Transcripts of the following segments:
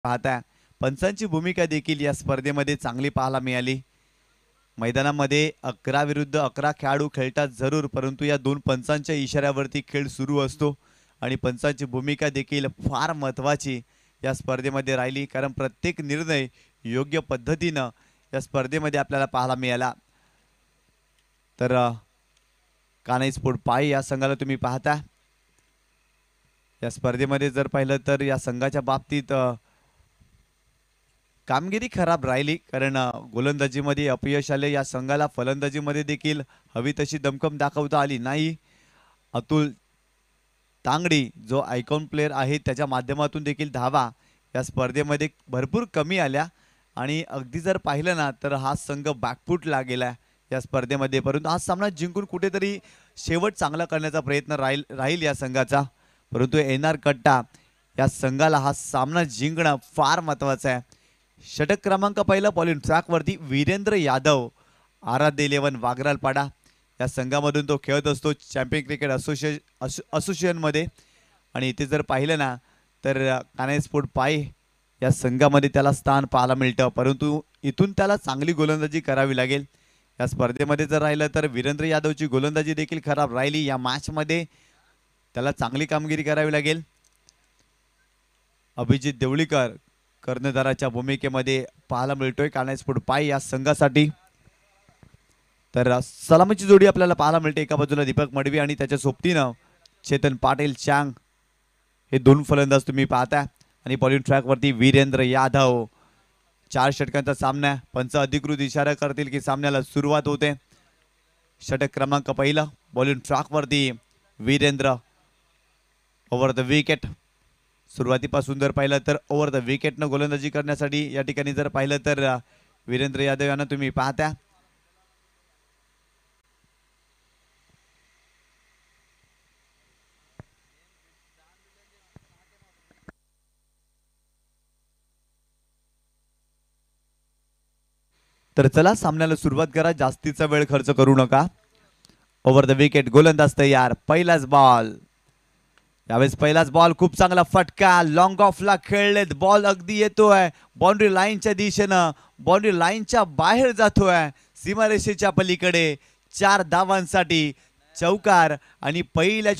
पाहता पंचांची भूमिका देखील या स्पर्धेमध्ये चांगली पाहायला मिळाली। मैदानामध्ये 11 विरुद्ध 11 खेळाडू खेळतात जरूर, परंतु या दोन पंचांच्या इशाऱ्यावरती खेळ सुरू असतो आणि पंचांची भूमिका देखील फार महत्त्वाची या स्पर्धेमध्ये राहिली, कारण प्रत्येक निर्णय योग्य पद्धतीने या स्पर्धेमध्ये आपल्याला पाहायला मिळाला। तर कानई स्पोर्ट पाय या संघाला तुम्ही पाहता या स्पर्धेमध्ये जर पाहिलं तर या संघाच्या बाबतीत कामगिरी खराब राहिली, कारण गोलंदाजीमध्ये अपयश आले। या संघाला फलंदाजीमध्ये देखील हवी तशी दमखम दाखवता आली नाही। अतुल तांगडी जो आयकॉन प्लेयर आहे त्याच्या माध्यमातून देखील धावा या स्पर्धेमध्ये भरपूर कमी आल्या आणि अगदी जर पाहिलं ना तर हा संघ बॅकफुटला गेला या स्पर्धेमध्ये, परंतु हा सामना जिंकून कुठेतरी शेवट चांगला करण्याचा प्रयत्न राहील या संघाचा। परंतु एनआर कट्टा या संघाला हा सामना जिंकणं फार महत्त्वाचं आहे। षटक क्रमांक पहिला बॉलिंग ट्रॅकवरती वीरेंद्र यादव, आराध्य 11 वागरालपाडा या संघामधून तो खेळत असतो चॅम्पियन क्रिकेट असोसिएशनमध्ये। आणि इथे जर पाहिलं ना तर कानई स्पोर्ट पाय या संघामध्ये त्याला स्थान पाहायला मिळतं, परंतु इथून त्याला चांगली गोलंदाजी करावी लागेल। या स्पर्धेमध्ये जर राहिलं तर वीरेंद्र यादवची गोलंदाजी देखील खराब राहिली, या मॅचमध्ये त्याला चांगली कामगिरी करावी लागेल। अभिजित देवळीकर कर्णधाराच्या भूमिकेमध्ये पाहायला मिळतोय कानई स्पोर्ट पाय या संघासाठी। तर सलामीची जोडी आपल्याला पाहायला मिळते, एका बाजूला दीपक मडवी आणि त्याच्या सोबतीनं चेतन पाटील चांग हे दोन फलंदाज तुम्ही पाहता आणि बॉलिंग ट्रॅकवरती वीरेंद्र यादव। 4 षटकांचा सामना, पंच अधिकृत इशारा करतील की सामन्याला सुरुवात होते। षटक क्रमांक पहिला बॉलिंग ट्रॅकवरती वीरेंद्र ओव्हर द विकेट। सुरुवातीपासून जर पाहिलं तर ओव्हर द विकेटनं गोलंदाजी करण्यासाठी या ठिकाणी जर पाहिलं तर वीरेंद्र यादव यांना तुम्ही पाहता। तर चला सामन्याला सुरुवात करा, जास्तीचा वेळ खर्च करू नका। ओव्हर द विकेट, गोलंदाज तयार, पहिलाच बॉल। यावेळेस पहिलाच बॉल, खूप चांगला फटका, लॉंग ऑफला खेळलेत, बॉल अगदी येतोय बाउंड्री लाईनच्या दिशेनं, बाउंड्री लाईनच्या बाहेर जातोय सीमारेषेच्या पलीकडे। 4 धावांसाठी चौकार आणि पहिल्या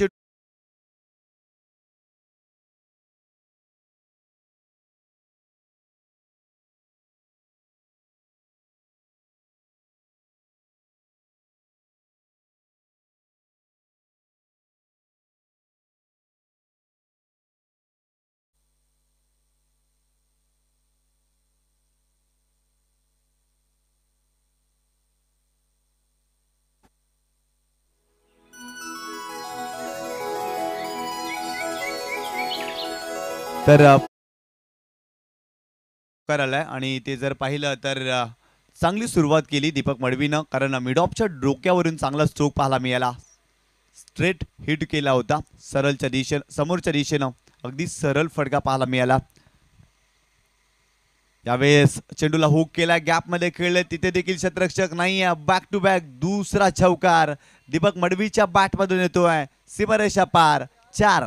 तर करायला आणि ते जर पाहिलं तर चांगली सुरुवात केली दीपक मडवीनं, कारण मिड ऑफच्या डोक्यावरून चांगला स्ट्रोक पाहायला मिळाला। स्ट्रेट हिट केला होता सरळच्या दिशेनं, समोरच्या दिशेनं अगदी सरळ फटका पाहायला मिळाला। यावेळेस चेंडूला हुक केला, गॅप मध्ये खेळले, तिथे देखील क्षेत्ररक्षक नाहीये। बॅक टू बॅक दुसरा चौकार दीपक मडवीच्या बॅट मधून येतोय सीमारेषा पार, 4।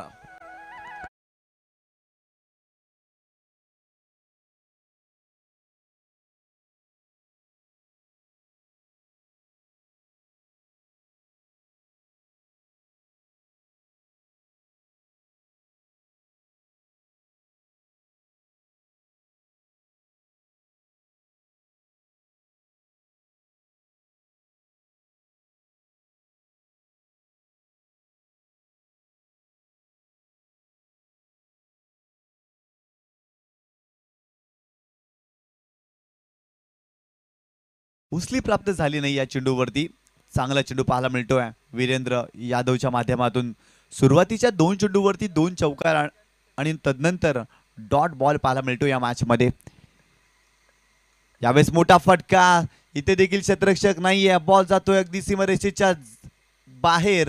उचली प्राप्त झाली नाही या चेंडूवरती, चांगला चेंडू पाहायला मिळतोय वीरेंद्र यादवच्या माध्यमातून। सुरुवातीच्या 2 चेंडूवरती 2 चौकार आणि तदनंतर डॉट बॉल पाहायला मिळतो या मॅच मध्ये। यावेळेस मोठा फटका, इथे देखील क्षेत्ररक्षक नाहीये, बॉल जातोय अगदी सीमारेषेच्या बाहेर।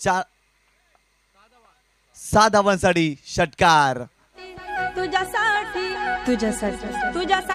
6 धावांसाठी षटकार तुझ्यासाठी तुझ्यासाठी तुझ्यासाठी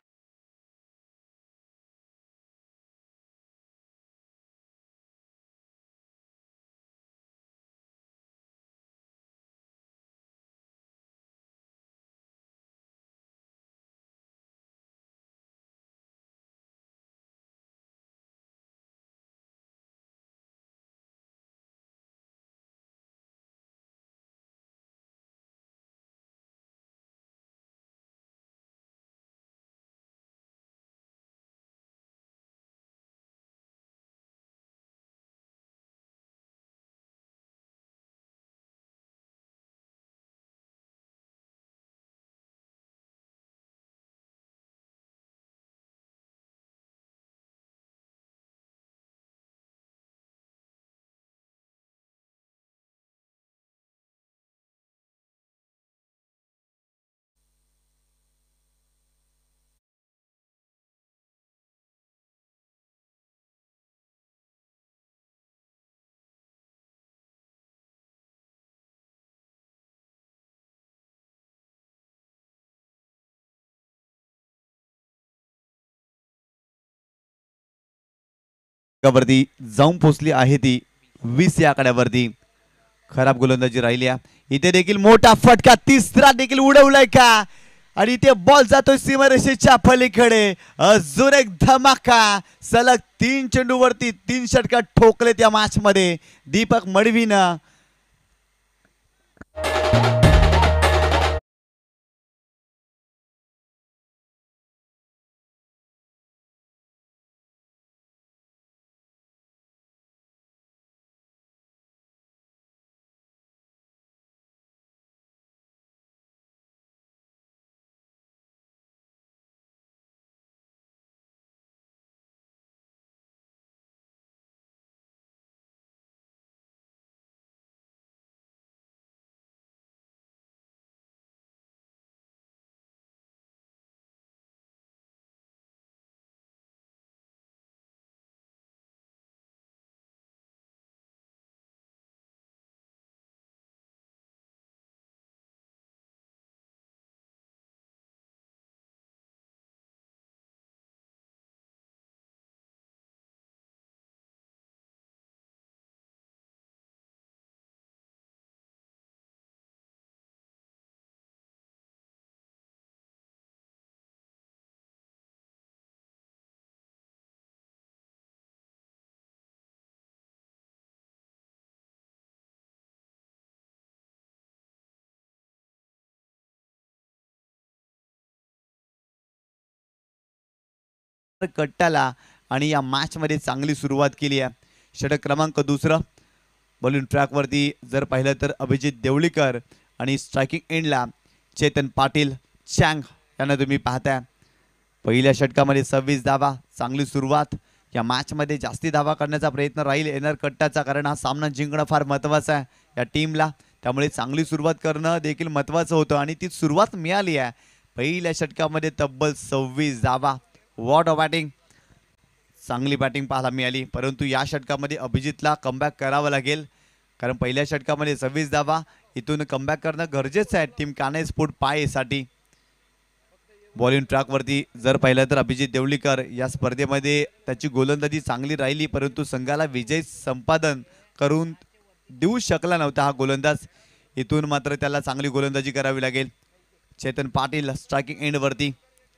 वरती जाऊन पोचली आहे ती 20 या आकड्यावरती. खराब गोलंदाजी राहिली आहे इथे देखील मोठा फटका तिसरा देखील उडवलाय का आणि इथे बॉल जातोय सीमारेषेच्या पलीकडे. अजून एक धमाका सलग 3 चेंडूवरती 3 षटका ठोकले त्या मॅच मध्ये दीपक मडवीनं. कट्टाला आणि या मॅच मध्ये चांगली सुरुवात केली आहे. षटक क्रमांक 2 बॉलिंग ट्रॅक वरती जर पाहिलं तर अभिजित देवळीकर आणि स्ट्रायकिंग एंडला चेतन पाटील चँग यांना तुम्ही पाहताय. पहिल्या षटकामध्ये 26 धावा चांगली सुरुवात. या मॅच मध्ये जास्ती धावा करण्याचा प्रयत्न राहील एनआर कट्टाचा कारण हा सामना जिंकणं फार महत्त्वाचं आहे या टीमला. त्यामुळे चांगली सुरुवात करणं देखील महत्त्वाचं होतं आणि ती सुरुवात मिळाली आहे. पहिल्या षटकामध्ये तब्बल 26 धावा. What a batting. चांगली बॅटिंग पाहायला मिळाली परंतु या षटकामध्ये अभिजितला कमबॅक करावं लागेल कारण पहिल्या षटकामध्ये 26 धावा इथून कमबॅक करणं गरजेचं आहे टीम कान्हे स्पोर्ट पायसाठी. बॉलिंग ट्रॅक वरती जर पाहिलं तर अभिजित देवळीकर या स्पर्धेमध्ये त्याची गोलंदाजी चांगली राहिली परंतु संघाला विजय संपादन करून देऊ शकला नव्हता हा गोलंदाज. इथून मात्र त्याला चांगली गोलंदाजी करावी लागेल. चेतन पाटील स्ट्रायकिंग एंड वरती.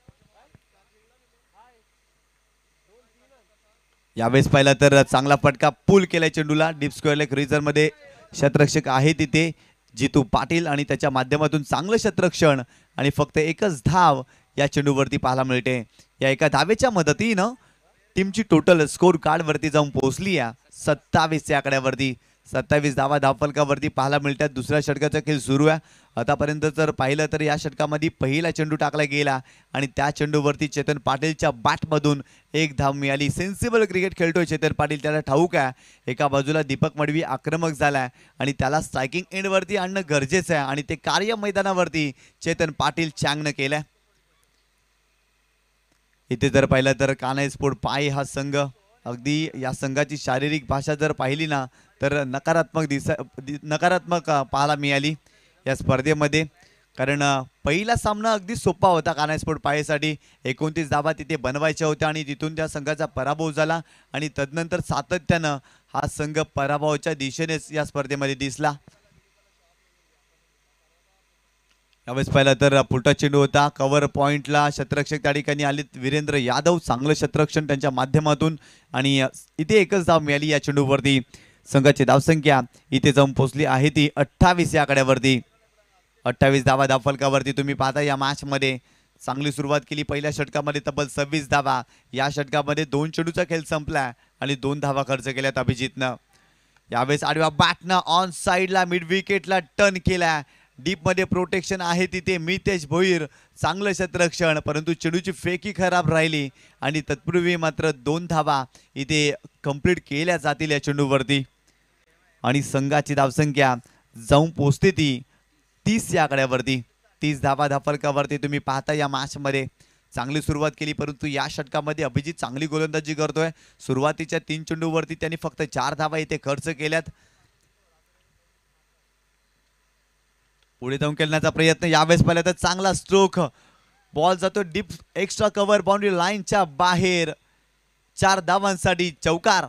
यावेळेस पाहिला तर चांगला फटका पुल केलाय चेंडूला डीप स्क्वेअर लेग रिजन मध्ये क्षेत्ररक्षक आहे तिथे जितू पाटील आणि त्याच्या माध्यमातून चांगलं क्षेत्ररक्षण आणि फक्त एकच धाव या चेंडूवरती पाहायला मिळते. या एका धावेच्या मदतीनं टीमची टोटल स्कोर कार्ड वरती जाऊन पोहोचली आहे 27 या आकड्यावरती. 27 धावा धावफलकावरती पाहायला मिळतात. दुसऱ्या षटकाचा खेळ सुरू आहे. आतापर्यंत जर पाहिलं तर या षटकामध्ये पहिला चेंडू टाकला गेला आणि त्या चेंडूवरती चेतन पाटीलच्या बॅटमधून एक धाव मिळाली. सेन्सिबल क्रिकेट खेळतोय चेतन पाटील त्याला ठाऊक आहे. एका बाजूला दीपक मडवी आक्रमक झालाय आणि त्याला स्ट्रायकिंग एंडवरती आणणं गरजेचं आहे आणि ते कार्य मैदानावरती चेतन पाटील चँगनं केलंय. इथे जर पाहिलं तर कान्हे स्पोर्ट पाय हा संघ अगदी या संघाची शारीरिक भाषा जर पाहिली ना तर नकारात्मक पाहायला मिळाली या स्पर्धेमध्ये कारण पहिला सामना अगदी सोपा होता कान्हे स्पोर्ट पायसाठी. 29 धावा तिथे बनवायच्या होत्या आणि तिथून त्या संघाचा पराभव झाला आणि तदनंतर सातत्यानं हा संघ पराभवाच्या दिशेनेच या स्पर्धेमध्ये दिसला. यावेळेस पाहिलं तर पुलटा चेंडू होता कव्हर पॉइंटला क्षेत्ररक्षक त्या ठिकाणी आलेत वीरेंद्र यादव. चांगलं क्षेत्ररक्षण त्यांच्या माध्यमातून आणि इथे एकच धाव मिळाली या चेंडूवरती. संघाची धावसंख्या इथे जाऊन पोहोचली आहे ती 28 या आकड्यावरती. 28 धावा धावफलकावरती तुम्ही पाहता. या मॅच मध्ये चांगली सुरुवात केली. पहिल्या षटकामध्ये तब्बल 26 धावा. या षटकामध्ये 2 चेंडूचा खेळ संपला आणि 2 धावा खर्च केल्यात अभिजितनं. यावेळेस आडव्या बॅटनं ऑन साइडला मिड विकेटला टर्न केला. डीप मध्ये प्रोटेक्शन आहे तिथे मितेश भोईर. चांगलं क्षेत्ररक्षण परंतु चेंडूची फेकी खराब राहिली आणि तत्पूर्वी मात्र 2 धावा इथे कंप्लीट केल्या जातील या चेंडूवरती आणि संघाची धावसंख्या जाऊन पोहोचते ती 30 या आकड्यावरती. 30 धावा धावफलकावरती तुम्ही पाहता. या मॅच मध्ये चांगली सुरुवात केली परंतु या षटकामध्ये अभिजित चांगली गोलंदाजी करतोय. सुरुवातीच्या 3 चेंडूवरती त्यांनी फक्त 4 धावा इथे खर्च केल्यात. पुढे जाऊन खेळण्याचा प्रयत्न. यावेळेस पाहिलं तर चांगला स्ट्रोक. बॉल जातो डीप एक्स्ट्रा कव्हर बाउंड्री लाईनच्या बाहेर. 4 धावांसाठी चौकार.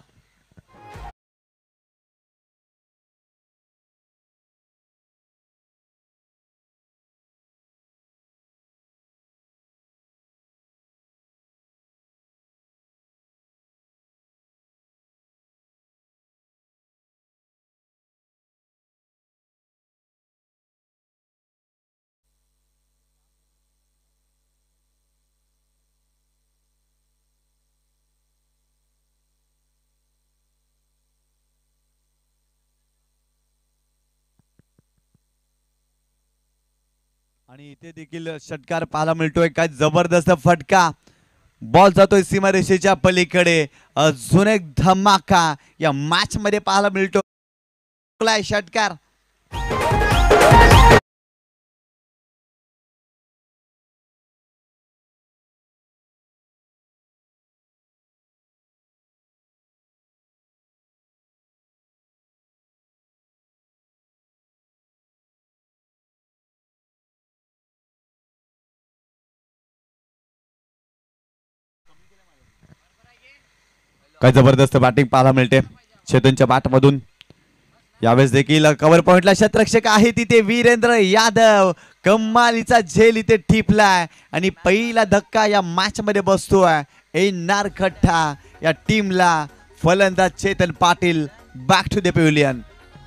आणि इथे देखील षटकार पाहायला मिळतोय. काय जबरदस्त फटका. बॉल जातोय सीमारेषेच्या पलीकडे. अजून एक धमाका या मॅच मध्ये पाहायला मिळतो. षटकार. काय जबरदस्त बॅटिंग पाहायला मिळते चेतनच्या बॅट मधून. यावेळेस देखील कव्हर पॉइंटला शतरक्षक आहे तिथे वीरेंद्र यादव. कमालीचा झेल इथे ठिपलाय आणि पहिला धक्का या मॅच मध्ये बसतोय. येणार खट्टा या टीमला. फलंदाज Chetan Patil back to the pavilion.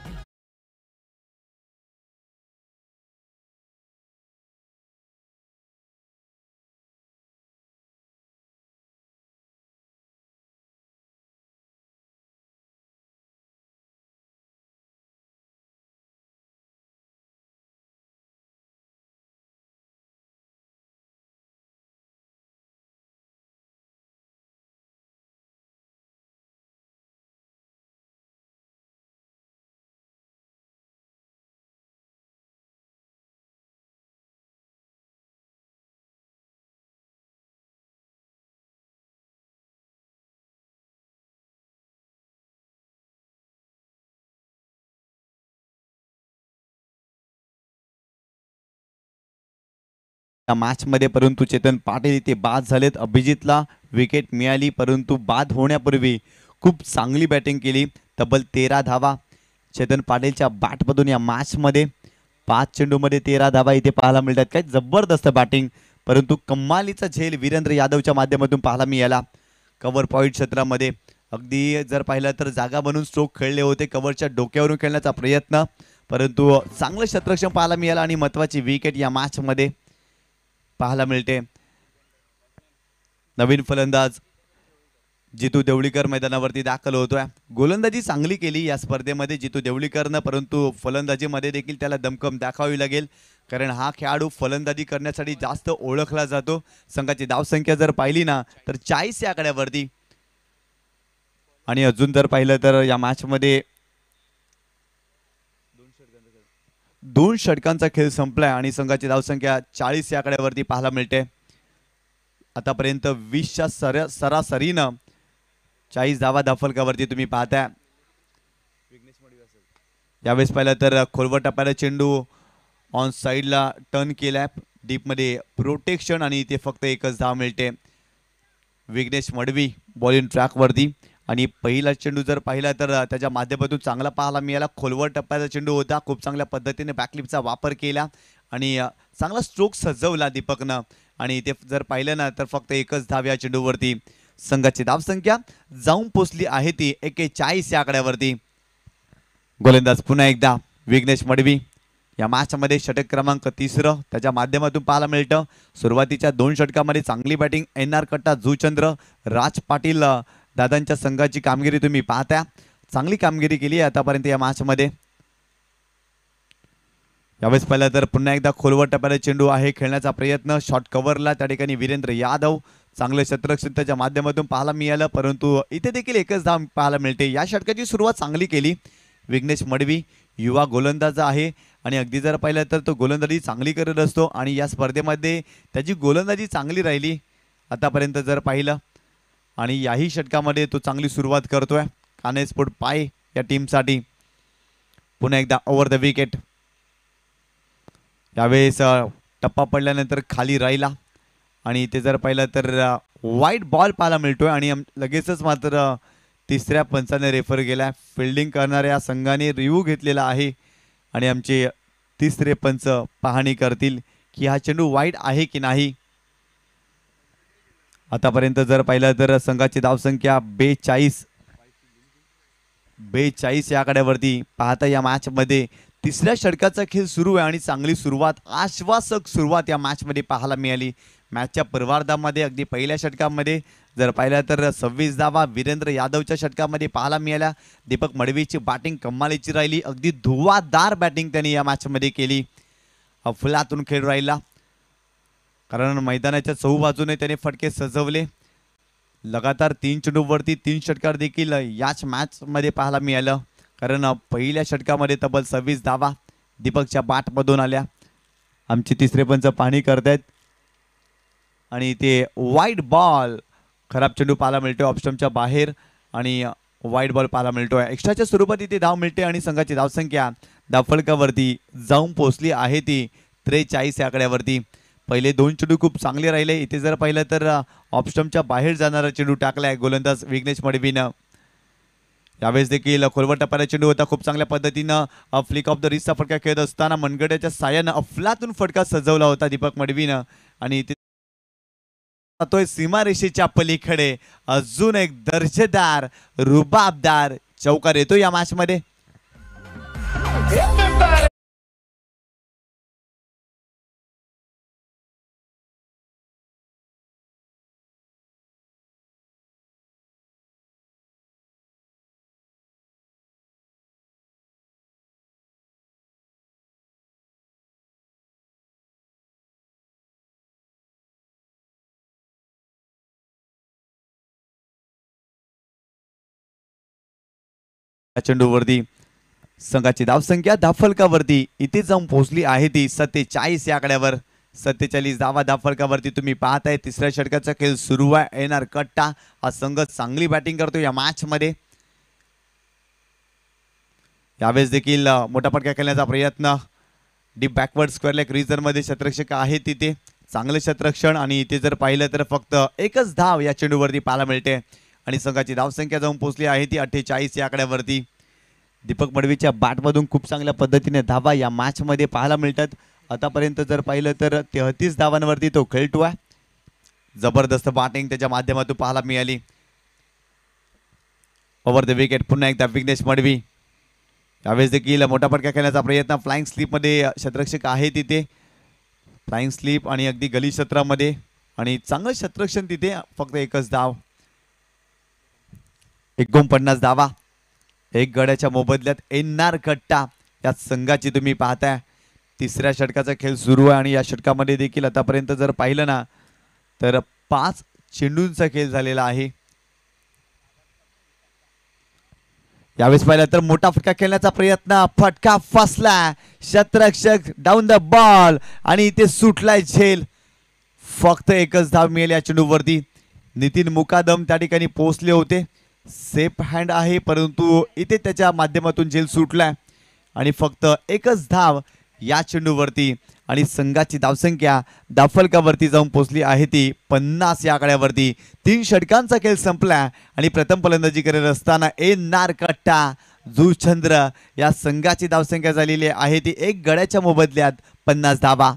या मॅच मध्ये परंतु चेतन पाटील इथे बाद झालेत. अभिजितला विकेट मिळाली परंतु बाद होण्यापूर्वी खूप चांगली बॅटिंग केली. तब्बल 13 धावा चेतन पाटीलच्या बॅटमधून या मॅच मध्ये. 5 चेंडूमध्ये 13 धावा इथे पाहायला मिळतात. काय जबरदस्त बॅटिंग. परंतु कमालीचा झेल वीरेंद्र यादवच्या माध्यमातून पाहायला मिळाला. कव्हर पॉइंट क्षेत्रामध्ये अगदी जर पाहिलं तर जागा बनवून स्ट्रोक खेळले होते. कव्हरच्या डोक्यावरून खेळण्याचा प्रयत्न परंतु चांगलं क्षेत्ररक्षण पाहायला मिळालं आणि महत्वाची विकेट या मॅच मध्ये पाहायला मिळते. नवीन फलंदाज जितू देवळीकर मैदानावरती दाखल होतोय. गोलंदाजी चांगली केली या स्पर्धेमध्ये जितू देवळीकरनं परंतु फलंदाजीमध्ये देखील त्याला दमकम दाखवावी लागेल कारण हा खेळाडू फलंदाजी करण्यासाठी जास्त ओळखला जातो. संघाची धावसंख्या जर पाहिली ना तर 40 या आकड्यावरती. आणि अजून जर पाहिलं तर या मॅच मध्ये 2 षटकांचा खेळ संपलाय आणि संघाची धावसंख्या 40 या आकड्यावरती पाहायला मिळते. आतापर्यंत 20च्या सरासरीनं 40 धावा धाफलकावरती तुम्ही पाहताय. यावेळेस पाहिलं तर खोलवर टप्प्याला चेंडू ऑन साईडला टर्न केलाय. डीप मध्ये प्रोटेक्शन आणि इथे फक्त एकच धाव मिळते. विघ्नेश मडवी बॉलिंग ट्रॅकवरती आणि पहिला चेंडू जर पाहिला तर त्याच्या माध्यमातून चांगला पाहायला मिळाला. खोलवर टप्प्याचा चेंडू होता. खूप चांगल्या पद्धतीने बॅकलिपचा वापर केला आणि चांगला स्ट्रोक सजवला दीपकनं आणि इथे जर पाहिलं ना तर फक्त एकच धाव या चेंडूवरती. संघाची धावसंख्या जाऊन पोचली आहे ती 41 या आकड्यावरती. गोलंदाज पुन्हा एकदा विघ्नेश मडवी. या मॅच मध्ये षटक क्रमांक 3 त्याच्या माध्यमातून पाहायला मिळतं. सुरुवातीच्या 2 षटकामध्ये चांगली बॅटिंग एन.आर. कट्टा, जुचंद्र, राज पाटील दादांच्या संघाची कामगिरी तुम्ही पाहता. चांगली कामगिरी केली आतापर्यंत या मॅच मध्ये. यावेळेस पाहिलं तर पुन्हा एकदा खोलवर टप्प्याला चेंडू आहे. खेळण्याचा प्रयत्न शॉर्ट कव्हरला त्या ठिकाणी वीरेंद्र यादव. चांगले क्षेत्ररक्षण त्याच्या माध्यमातून पाहायला मिळालं परंतु इथे देखील एकच धाव पाहायला मिळते. या षटकाची सुरुवात चांगली केली विघ्नेश मडवी. युवा गोलंदाज आहे आणि अगदी जर पाहिलं तर तो गोलंदाजी चांगली करत असतो आणि या स्पर्धेमध्ये त्याची गोलंदाजी चांगली राहिली आतापर्यंत जर पाहिलं आणि याही षटकामध्ये तो चांगली सुरुवात करतोय. कानेस्पोर्ट पाय या टीमसाठी पुन्हा एकदा ओव्हर द विकेट. यावेळेस टप्पा पडल्यानंतर खाली राहिला आणि ते जर पाहिलं तर वाईट बॉल पाहायला मिळतोय आणि लगेचच मात्र तिसऱ्या पंचाने रेफर गेला. फिल्डिंग करणाऱ्या संघाने रिव्ह्यू घेतलेला आहे आणि आमचे तिसरे पंच पाहणी करतील की हा चेंडू वाईट आहे की नाही. आतापर्यंत जर पाहिलं तर संघाची धावसंख्या 42 या आकड्यावरती पाहता या मॅच मध्ये तिसऱ्या षटकाचा खेळ सुरू आहे आणि चांगली सुरुवात, आश्वासक सुरुवात या मॅच मध्ये पाहायला मिळाली. मॅचच्या पूर्वार्धामध्ये अगदी पहिल्या षटकामध्ये जर पाहिलं तर 26 धावा वीरेंद्र यादवच्या षटकामध्ये पाहायला मिळाल्या. दीपक मडवीची बॅटिंग कमालीची राहिली, अगदी धुवाधार बॅटिंग त्यांनी या मॅच मध्ये केली. अफलातून खेळ राहिला कारण मैदानाच्या चहूबाजूने त्याने फटके सजवले. लगातार 3 चेंडूवरती 3 षटकार देखील याच मॅच मध्ये पाहायला मिळालं कारण पहिल्या षटकामध्ये तब्बल 26 धावा दीपकच्या बॅटमधून आल्या. आमचे तिसरे पंच पाहणी करतायत आणि ते वाईट बॉल, खराब चेंडू पाहायला मिळतोय ऑप्शनच्या बाहेर आणि वाईट बॉल पाहायला मिळतोय. एक्स्ट्राच्या स्वरूपात इथे धाव मिळते आणि संघाची धावसंख्या धावफलकावरती जाऊन पोहोचली आहे ती 43 या आकड्यावरती. पहिले 2 चेंडू खूप चांगले राहिले. इथे जर पाहिलं तर ऑप्शनच्या बाहेर जाणारा चेंडू टाकलाय गोलंदाज विघ्नेश मडवीनं. यावेळेस देखील खोलवर टप्प्याचा चेंडू होता, खूप चांगल्या पद्धतीनं फ्लिक ऑफ द रिस्टचा फटका खेळत असताना मनगड्याच्या साह्यानं अफलातून फटका सजवला होता दीपक मडवीनं आणि जातोय सीमारेषेच्या पलीकडे. अजून एक दर्जेदार रुबाबदार चौकार येतो या मॅच मध्ये. चेंडूवरती संघाची धावसंख्या धावफलकावरती इथे जाऊन पोहोचली आहे ती 47 या आकड्यावर. 47 धावा धावफलकावरती तुम्ही पाहताय. तिसऱ्या षटकाचा खेळ सुरू आहे. एनआर कट्टा हा संघ चांगली बॅटिंग करतो या मॅच मध्ये. यावेळेस देखील मोठा फटका खेळण्याचा प्रयत्न, deep backward square leg region मध्ये क्षेत्ररक्षक आहे तिथे, चांगले क्षेत्ररक्षण आणि इथे जर पाहिलं तर फक्त एकच धाव या चेंडूवरती पाहायला मिळते आणि संघाची धावसंख्या जाऊन पोहोचली आहे ती 48 या आकड्यावरती. दीपक मडवीच्या बॅटमधून खूप चांगल्या पद्धतीने धावा या मॅच मध्ये पाहायला मिळतात. आतापर्यंत जर पाहिलं तर 33 धावांवरती तो खेळतोय. जबरदस्त बॅटिंग त्याच्या माध्यमातून पाहायला मिळाली. ओव्हर द विकेट पुन्हा एकदा विघ्नेश मडवी. यावेळेस देखील मोठा फटका खेळण्याचा प्रयत्न, फ्लाइंग स्लीप मध्ये क्षेत्ररक्षक आहे तिथे, फ्लाइंग स्लीप आणि अगदी गली क्षेत्रामध्ये आणि चांगलं क्षेत्ररक्षण तिथे. फक्त एकच धाव, 49 धावा, एक गड्याच्या मोबदल्यात एनआर कट्टा या संघाची तुम्ही पाहताय. तिसऱ्या षटकाचा खेळ सुरू आहे आणि या षटकामध्ये देखील आतापर्यंत जर पाहिलं ना तर 5 चेंडूंचा खेळ झालेला आहे. यावेळेस पाहिलं तर मोठा फटका खेळण्याचा प्रयत्न, फटका फसला, क्षेत्ररक्षक डाऊन द बॉल आणि इथे सुटलाय झेल. फक्त एकच धाव मिळेल या चेंडूवरती. नितीन मुकादम त्या ठिकाणी पोहोचले होते. सेफ हँड आहे परंतु इथे त्याच्या माध्यमातून झेल सुटलाय आणि फक्त एकच धाव या चेंडूवरती आणि संघाची धावसंख्या धावफलकावरती जाऊन पोहोचली आहे ती 50 या आकड्यावरती. 3 षटकांचा खेळ संपला आणि प्रथम फलंदाजी करत असताना एनआर कट्टा जुचंद्र या संघाची धावसंख्या झालेली आहे ती 1 गड्याच्या मोबदल्यात 50 धावा.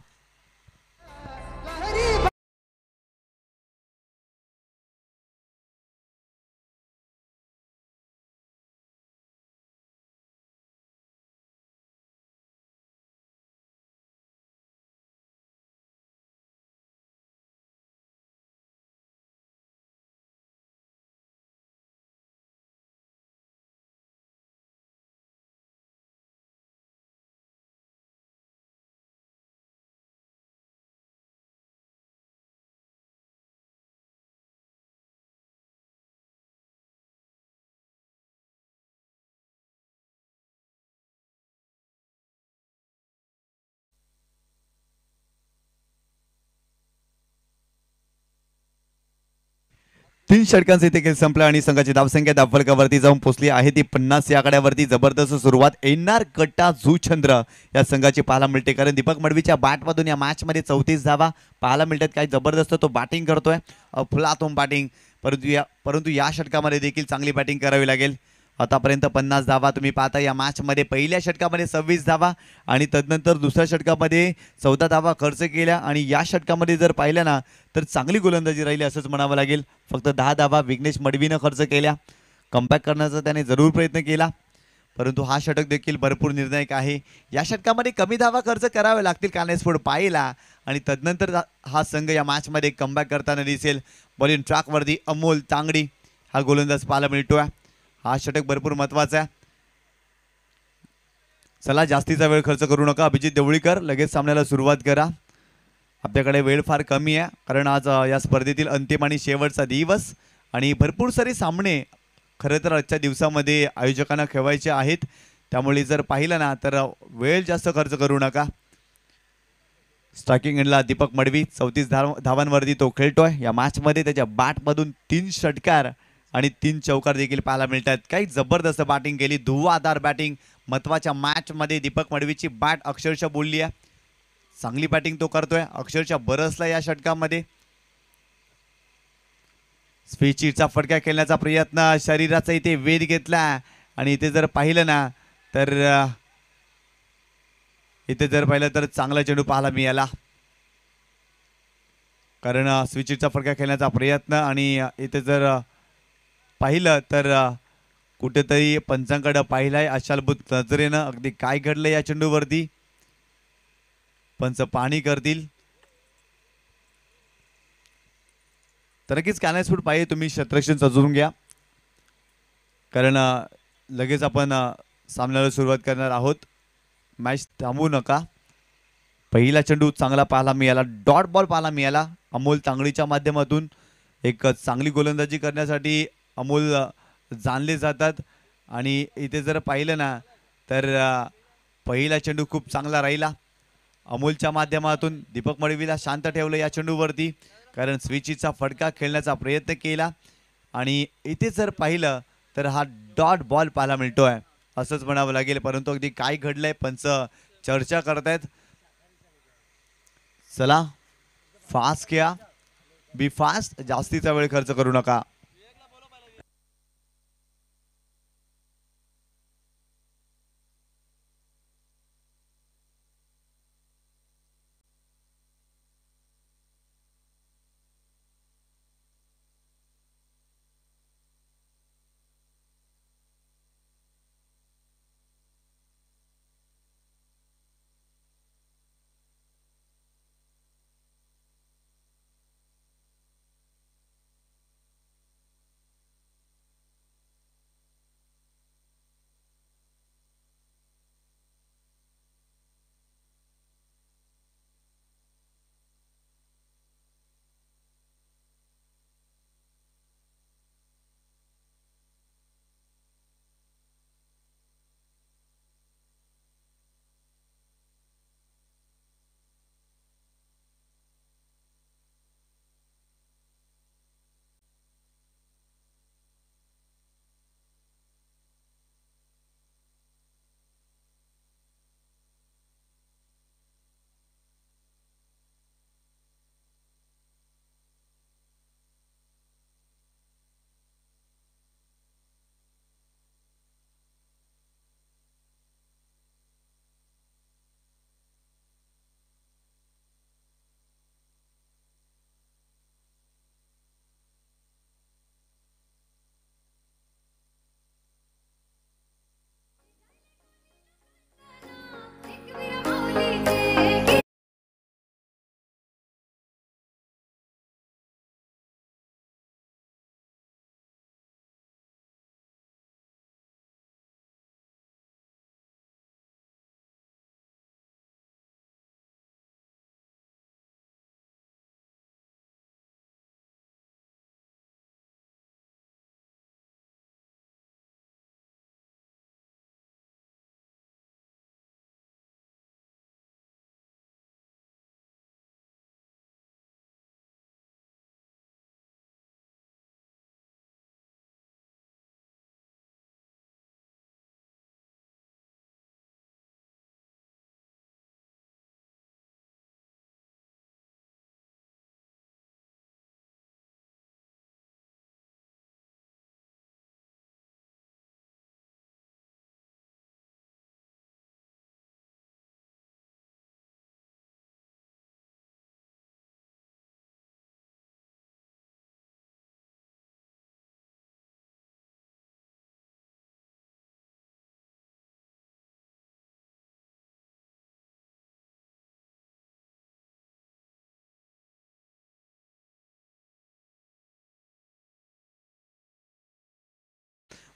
3 षटकांचे इथे खेळ संपला आणि संघाची धावसंख्या धावफलकावरती जाऊन पोहोचली आहे ती 50 या आकड्यावरती. जबरदस्त सुरुवात एन्आर कट्टा जुचंद्र या संघाची पाहायला मिळते, कारण दीपक मडवीच्या बॅटमधून या मॅचमध्ये 34 धावा पाहायला मिळतात. काय जबरदस्त तो बॅटिंग करतोय, अफलातून बॅटिंग. परंतु या षटकामध्ये देखील चांगली बॅटिंग करावी लागेल. आतापर्यंत 50 धावा तुम्ही पाहता या मॅचमध्ये. पहिल्या षटकामध्ये 26 धावा आणि तदनंतर दुसऱ्या षटकामध्ये 14 धावा खर्च केल्या आणि या षटकामध्ये जर पाहिलं ना तर चांगली गोलंदाजी राहिली असंच म्हणावं लागेल. फक्त 10 धावा विघ्नेश मडवीनं खर्च केल्या. कमबॅक करण्याचा त्याने जरूर प्रयत्न केला, परंतु हा षटक देखील भरपूर निर्णायक आहे. या षटकामध्ये कमी धावा खर्च करावे लागतील कानेस्फोर्ड पाहिला आणि तदनंतर हा संघ या मॅचमध्ये कमबॅक करताना दिसेल. बॉलिंग ट्रॅकवरती अमोल तांगडी हा गोलंदाज पाहायला मिळतोय. हा षटक भरपूर महत्वाचा आहे. चला जास्तीचा वेळ खर्च करू नका. अभिजित देवळीकर लगेच सामन्याला सुरुवात करा. आपल्याकडे वेळ फार कमी आहे, कारण आज या स्पर्धेतील अंतिम आणि शेवटचा दिवस आणि भरपूर सारे सामने खरं तर आजच्या दिवसामध्ये आयोजकांना खेळवायचे आहेत. त्यामुळे जर पाहिलं ना तर वेळ जास्त खर्च करू नका. स्ट्रायकिंग एंडला दीपक मडवी 34 धावांवरती तो खेळतोय. या मॅचमध्ये त्याच्या बॅटमधून 3 षटकार आणि 3 चौकार देखील पाहायला मिळतात. काही जबरदस्त बॅटिंग केली, धुव्वाधार बॅटिंग. महत्वाच्या मॅचमध्ये दीपक मडवीची बॅट अक्षरशः बोलली आहे. चांगली बॅटिंग तो करतोय, अक्षरशः बरसला या षटकामध्ये. स्विचचा फटका खेळण्याचा प्रयत्न, शरीराचा इथे वेध घेतला आणि इथे जर पाहिलं ना तर चांगला चेंडू पाहायला मिळाला, कारण स्विचचा फटका खेळण्याचा प्रयत्न आणि इथे जर पाहिलं तर कुठेतरी पंचांकडे पाहिलाय अशालभूत नजरेनं. अगदी काय घडलं या चेंडूवरती पंच पाहणी करतील. तर नक्कीच कॅनॅसफूट पाहिजे तुम्ही क्षेत्ररक्षण सजवून घ्या, कारण लगेच आपण सामन्याला सुरुवात करणार आहोत. मॅच थांबवू नका. पहिला चेंडू चांगला पाहायला मिळाला, डॉट बॉल पाहायला मिळाला अमोल तांगडीच्या माध्यमातून. एक चांगली गोलंदाजी करण्यासाठी अमोल जाणले जातात आणि इथे जर पाहिलं ना तर पहिला चेंडू खूप चांगला राहिला अमोलच्या माध्यमातून. दीपक मडवीला शांत ठेवलं या चेंडूवरती, कारण स्विचचा फटका खेळण्याचा प्रयत्न केला आणि इथे जर पाहिलं तर हा डॉट बॉल पाहायला मिळतोय असंच म्हणावं लागेल. परंतु अगदी काय घडलंय पंच चर्चा करतायत. चला फास्ट घ्या, बी फास्ट, जास्तीचा वेळ खर्च करू नका.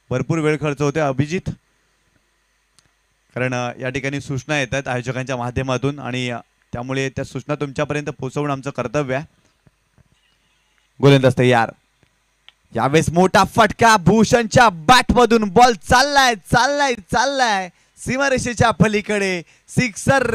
भरपूर वेळ खर्च होते अभिजित, कारण या ठिकाणी सूचना येतात आयोजकांच्या माध्यमातून आणि त्यामुळे त्या सूचना तुमच्यापर्यंत पोहोचवणं आमचं कर्तव्य आहे. गोलंदाज तयार. यावेळेस मोठा फटका भूषणच्या बॅट मधून, बॉल चाललाय चाललाय चाललाय सीमारेषेच्या पलीकडे, सिक्सर.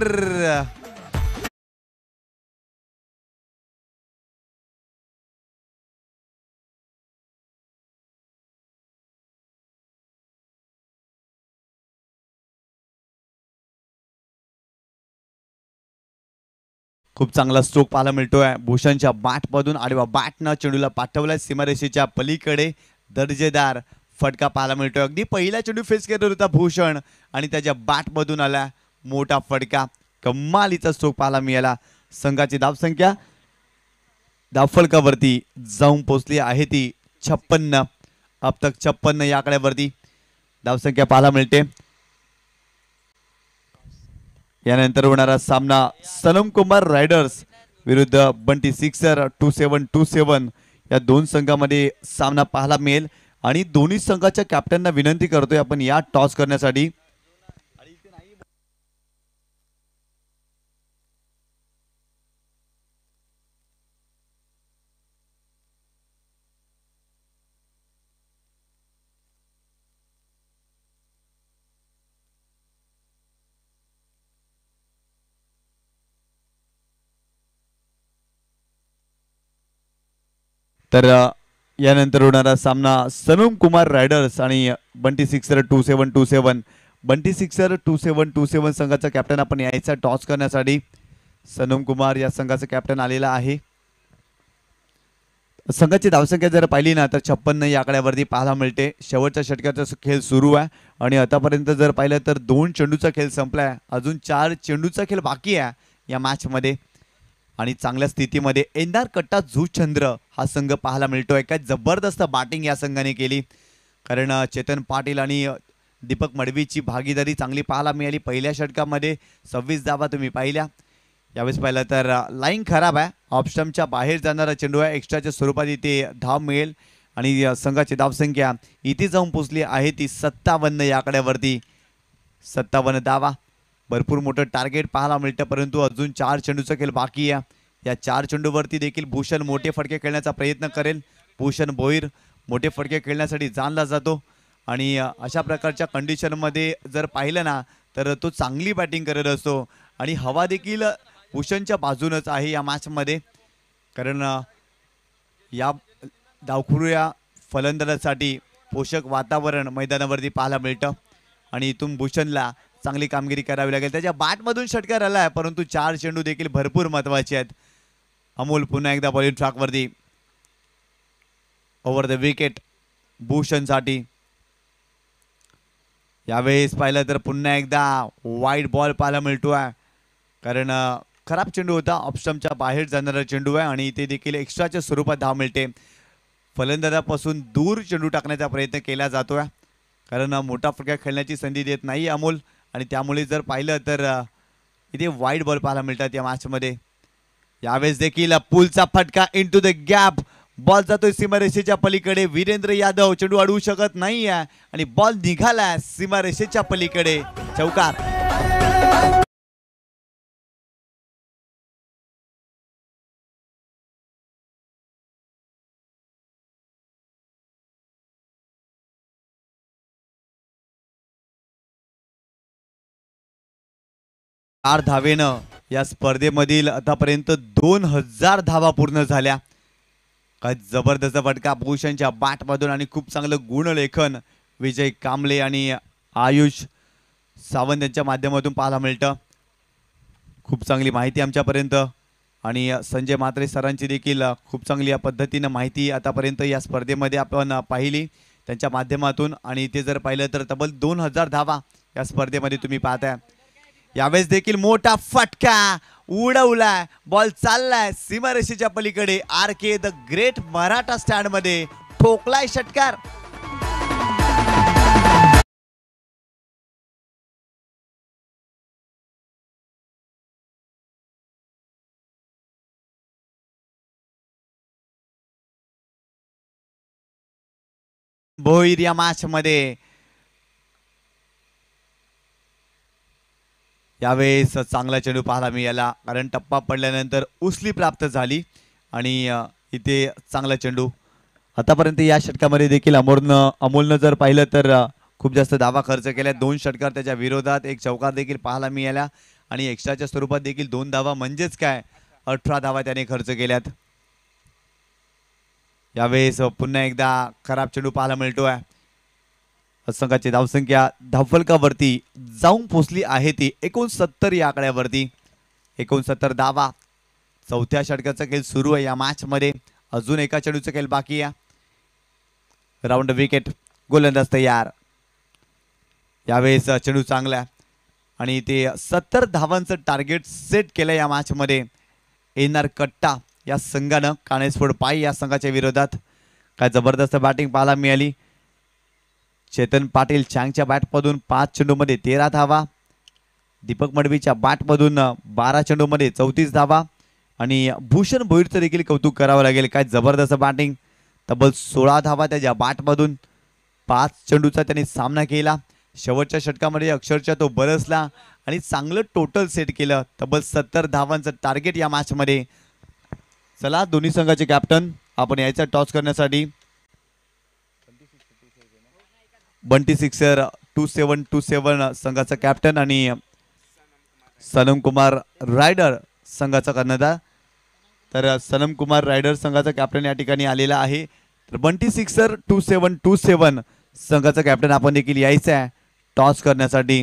खूप चांगला स्ट्रोक पाहायला मिळतोय भूषणच्या बॅट मधून आणि बॅटनं चेंडूला पाठवलाय सीमारेषेच्या पलीकडे. दर्जेदार फटका पाहायला मिळतोय. अगदी पहिला चेंडू फेस करत होता भूषण आणि त्याच्या बॅट मधून आला मोठा फटका. कमालीचा स्ट्रोक पाहायला मिळाला. संघाची धावसंख्या धावफलकावरती जाऊन पोहोचली आहे ती 56. अब तक 56 या आकड्यावरती धावसंख्या पाहायला मिळते. यानंतर होणारा सामना सनम कुमार रायडर्स विरुद्ध बंटी सिक्सर 2727 या दोन संघामध्ये सामना पाहायला मिळेल आणि दोन्ही संघाच्या कॅप्टनना विनंती करतोय आपण या टॉस करण्यासाठी. तर यानंतर होणारा सामना सनम कुमार रायडर्स आणि बंटी सिक्सर 2727. बंटी सिक्सर 2727 संघाचा कॅप्टन आपण यायचा टॉस करण्यासाठी. सनम कुमार या संघाचा कॅप्टन आलेला आहे. संघाची धावसंख्या जर पाहिली ना तर 56 या आकड्यावरती पाहायला मिळते. शेवटच्या षटकाचा खेळ सुरू आहे आणि आतापर्यंत जर पाहिलं तर 2 चेंडूचा खेळ संपलाय. अजून 4 चेंडूचा खेळ बाकी आहे या मॅच मध्ये आणि चांगल्या स्थितीमध्ये एंदार कट्टा झुचंद्र हा संघ पाहायला मिळतोय. काय जबरदस्त बॅटिंग या संघाने केली, कारण चेतन पाटील आणि दीपक मडवीची भागीदारी चांगली पाहायला मिळाली. पहिल्या षटकामध्ये 26 धावा तुम्ही पाहिल्या. यावेळेस पाहिलं तर लाईन खराब आहे. ऑप्शनच्या बाहेर जाणारा चेंडू आहे. एक्स्ट्राच्या स्वरूपात इथे धाव मिळेल आणि संघाची धावसंख्या इथे जाऊन पोचली आहे ती 57 या आकड्यावरती. 57 धावा, भरपूर मोठं टार्गेट पाहायला मिळतं, परंतु अजून 4 चेंडूचा खेळ बाकी आहे. या 4 चेंडूवरती देखील भूषण मोठे फटके खेळण्याचा प्रयत्न करेल. भूषण भोईर मोठे फटके खेळण्यासाठी जाणला जातो आणि अशा प्रकारच्या कंडिशनमध्ये जर पाहिलं ना तर तो चांगली बॅटिंग करत असतो आणि हवा देखील भूषणच्या बाजूनच आहे या मॅचमध्ये, कारण या डावखुऱ्या फलंदाजासाठी पोषक वातावरण मैदानावरती पाहायला मिळतं आणि इथून भूषणला चांगली कामगिरी करावी लागेल. त्याच्या बॅटमधून षटकार आलाय, परंतु 4 चेंडू देखील भरपूर महत्वाचे आहेत. अमोल पुन्हा एकदा बॉलिंग ट्रॅकवरती ओव्हर द विकेट भूषणसाठी. यावेळेस पाहिलं तर पुन्हा एकदा वाईड बॉल पाहायला मिळतोय, कारण खराब चेंडू होता. ऑप्शनच्या बाहेर जाणारा चेंडू आहे आणि इथे देखील एक्स्ट्राच्या स्वरूपात धाव मिळते. फलंदाजापासून दूर चेंडू टाकण्याचा प्रयत्न केला जातोय, कारण मोठा फटका खेळण्याची संधी देत नाही अमोल आणि त्यामुळे जर पाहिलं तर इथे वाईड बॉल पाहायला मिळतात या मॅचमध्ये. यावेळेस देखील पुलचा फटका इनटू द गॅप, बॉल जातोय सीमारेषेच्या पलीकडे. वीरेंद्र यादव चेंडू अडवू शकत नाही आणि बॉल निघाला सीमारेषेच्या पलीकडे. चौकार. चार धावेनं या स्पर्धेमधील आतापर्यंत 2000 धावा पूर्ण झाल्या. काय जबरदस्त फटका भूषणच्या बॅटमधून आणि खूप चांगलं गुणलेखन विजय कांबळे आणि आयुष सावंत यांच्या माध्यमातून पाहायला मिळतं. खूप चांगली माहिती आमच्यापर्यंत आणि संजय म्हात्रे सरांची देखील खूप चांगली या पद्धतीनं माहिती आतापर्यंत या स्पर्धेमध्ये आपण पाहिली त्यांच्या माध्यमातून आणि ते जर पाहिलं तर तब्बल 2000 धावा या स्पर्धेमध्ये तुम्ही पाहताय. यावेळेस देखील मोठा फटका उडवलाय, बॉल चाललाय सीमारेषेच्या पलीकडे. R K the great Maratha stand मध्ये ठोकलाय षटकार. भोईर या मॅच मध्ये यावेळेस चांगला चेंडू पाहायला मिळाला, कारण टप्पा पडल्यानंतर उचली प्राप्त झाली आणि इथे चांगला चेंडू. आतापर्यंत या षटकामध्ये देखील अमोलनं जर पाहिलं तर खूप जास्त धावा खर्च केल्या. 2 षटकार त्याच्या विरोधात, 1 चौकार देखील पाहायला मिळाला आणि एक्स्ट्राच्या स्वरूपात देखील 2 धावा, म्हणजेच काय 18 धावा त्याने खर्च केल्यात. यावेळेस पुन्हा एकदा खराब चेंडू पाहायला मिळतोय. संघाची धावसंख्या धावफलकावरती जाऊन पोचली आहे ती 69 या आकड्यावरती. 69 धावा. चौथ्या षटकाचा खेळ सुरू आहे या मॅच मध्ये. अजून एका चेंडूचा खेळ बाकी आहे. राऊंड विकेट, गोलंदाज तयार. यावेळेस चेंडू चांगला आणि ते 70 धावांचं टार्गेट सेट केलं या मॅच मध्ये. येणार कट्टा या संघानं कानेस्फोड पाई या संघाच्या विरोधात. काय जबरदस्त बॅटिंग पाहायला मिळाली. चेतन पाटील चँगच्या बॅटमधून 5 चेंडूमध्ये 13 धावा. दीपक मडवीच्या बॅटमधून 12 चेंडूमध्ये 34 धावा आणि भूषण भोईरचं देखील कौतुक करावं लागेल. काय जबरदस्त बॅटिंग. तब्बल 16 धावा त्याच्या बॅटमधून. 5 चेंडूचा त्याने सामना केला. शेवटच्या षटकामध्ये अक्षरशः तो बरसला आणि चांगलं टोटल सेट केलं. तब्बल 70 धावांचं टार्गेट या मॅच मध्ये. चला दोन्ही संघाचे कॅप्टन आपण यायचा टॉस करण्यासाठी. बंटी सिक्सर 2727 संघाचा कॅप्टन आणि सनम कुमार रायडर संघाचा कर्णधार. तर सनम कुमार रायडर संघाचा कॅप्टन या ठिकाणी आलेला आहे. तर बंटी सिक्सर 2727 संघाचा कॅप्टन आपण देखील यायचं आहे टॉस करण्यासाठी.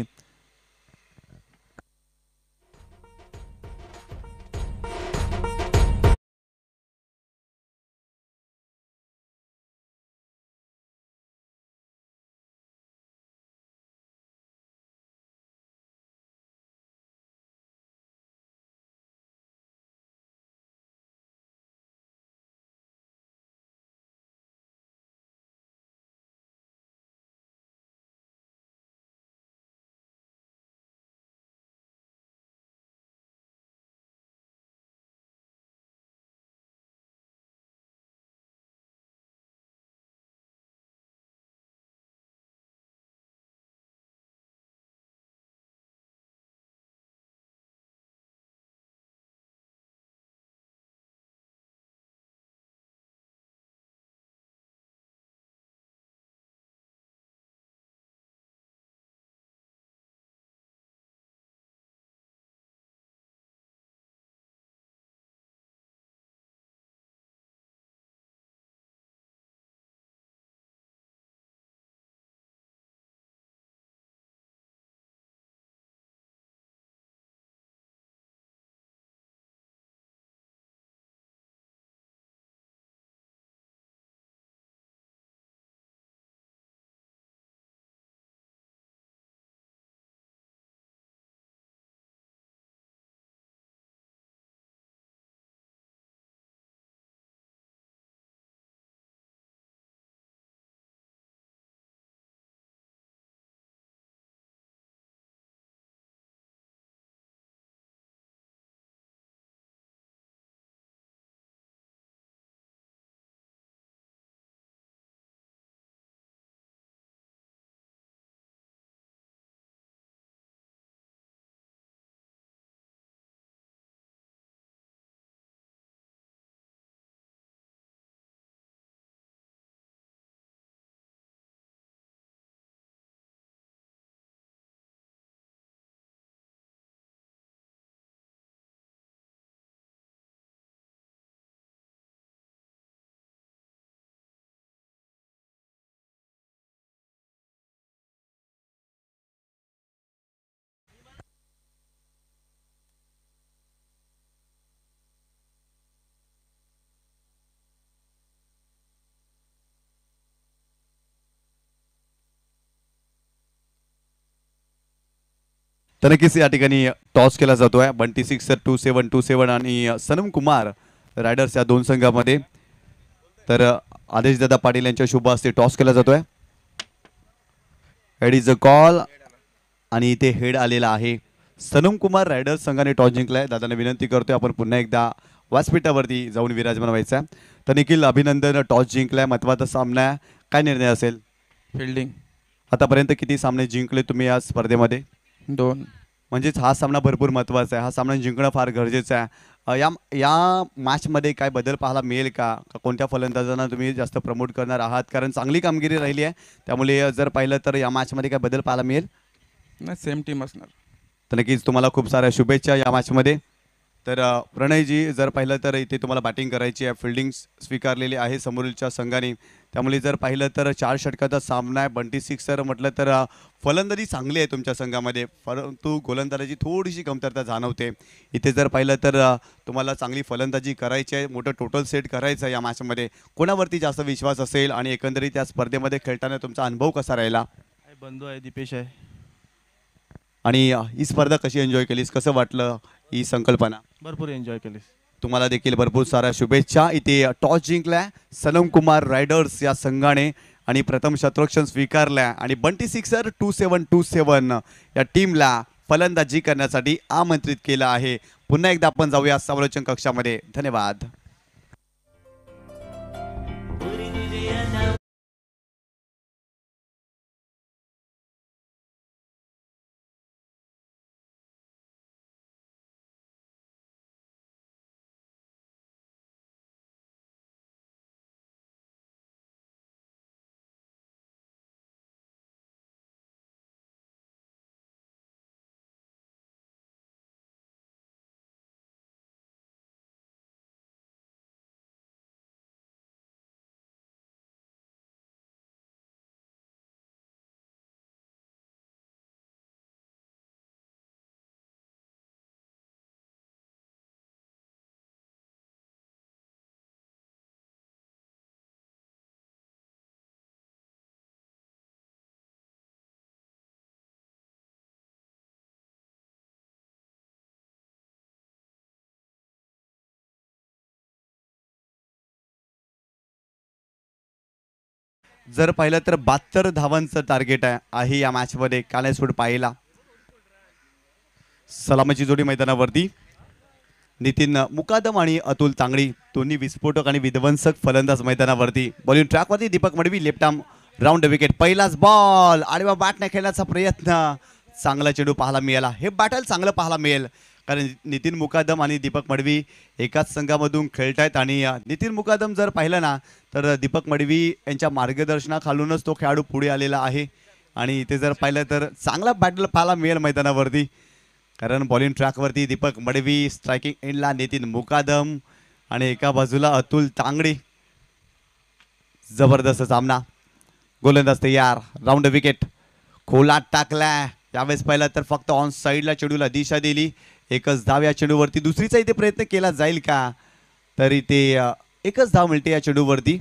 तर नक्कीच या ठिकाणी टॉस केला जातोय. बंटी सिक्सर 2727 आणि सनम कुमार रायडर्स या 2 संघामध्ये. तर आदेशदादा पाटील यांच्या शुभ हस्ते टॉस केला जातोय. हेड इज अ कॉल आणि इथे हेड आलेला आहे. सनम कुमार रायडर्स संघाने टॉस जिंकलाय. दादांना विनंती करतोय आपण पुन्हा एकदा व्यासपीठावरती जाऊन विराजमान व्हायचं. तर निखिल अभिनंदन, टॉस जिंकलाय, महत्त्वाचा सामना आहे, काय निर्णय असेल? फिल्डिंग आतापर्यंत किती सामने जिंकले तुम्ही या स्पर्धेमध्ये? 2. म्हणजेच हा सामना भरपूर महत्त्वाचा आहे, हा सामना जिंकणं फार गरजेचं आहे. या या मॅचमध्ये काय बदल पाहायला मिळेल का? कोणत्या फलंदाजांना तुम्ही जास्त प्रमोट करणार आहात? कारण चांगली कामगिरी राहिली आहे, त्यामुळे जर पाहिलं तर या मॅचमध्ये काय बदल पाहायला मिळेल? नाही, सेम टीम असणार. तर नक्कीच तुम्हाला खूप साऱ्या शुभेच्छा या मॅचमध्ये. तर प्रणयजी, जर पाहिलं तर इथे तुम्हाला बॅटिंग करायची आहे, फिल्डिंग स्वीकारलेली आहे समोरच्या संघाने, त्यामुळे जर पाहिलं तर 4 षटकाचा सामना आहे. बंटी सिक्सर म्हटलं तर फलंदाजी चांगली आहे तुमच्या संघामध्ये, परंतु गोलंदाजी थोडीशी कमतरता जाणवते. इथे जर पाहिलं तर तुम्हाला चांगली फलंदाजी करायची आहे, मोठं टोटल सेट करायचं आहे या मॅचमध्ये. कोणावरती जास्त विश्वास असेल आणि एकंदरीत त्या स्पर्धेमध्ये खेळताना तुमचा अनुभव कसा राहिला? बंधू आहे, दीपेश आहे. आणि ही स्पर्धा कशी एन्जॉय केलीस, कसं वाटलं ही संकल्पना? भरपूर एन्जॉय केलीस. तुम्हाला देखील भरपूर साऱ्या शुभेच्छा. इथे टॉस जिंकलाय सनम कुमार रायडर्स या संघाने आणि प्रथम शतरक्षण स्वीकारल्या आणि बंटी सिक्सर 2727 या टीमला फलंदाजी करण्यासाठी आमंत्रित केलं आहे. पुन्हा एकदा आपण जाऊया समालोचन कक्षामध्ये. धन्यवाद. जर पाहिलं तर 72 धावांचं टार्गेट आहे या मॅचमध्ये. कानेसपूर पाहिला सलामीची जोडी मैदानावरती. नितीन मुकादम आणि अतुल तांगडी दोन्ही विस्फोटक आणि विध्वंसक फलंदाज मैदानावरती. बॉलिंग ट्रॅकवरती Deepak Madvi, left arm round wicket. पहिलाच बॉल आडव्या बॅटने खेळण्याचा प्रयत्न, चांगला चेंडू पाहायला मिळाला. हे बॅटल चांगलं पाहायला मिळेल कारण नितीन मुकादम आणि दीपक मडवी एकाच संघामधून खेळतायत आणि नितीन मुकादम जर पाहिलं ना तर दीपक मडवी यांच्या मार्गदर्शनाखालूनच तो खेळाडू पुढे आलेला आहे. आणि इथे जर पाहिलं तर चांगला बॅटल पाहायला मिळेल मैदानावरती कारण बॉलिंग ट्रॅकवरती दीपक मडवी, स्ट्रायकिंग एंडला नितीन मुकादम आणि एका बाजूला अतुल तांगडी. जबरदस्त सामना. गोलंदाज तयार, राऊंड विकेट, खोलात टाकलाय. यावेळेस पाहिलं तर फक्त ऑन साईडला चेंडूला दिशा दिली. एकच धाव या चेंडूवरती. दुसरीचा इथे प्रयत्न केला जाईल का? तर इथे एकच धाव मिळते या चेंडूवरती.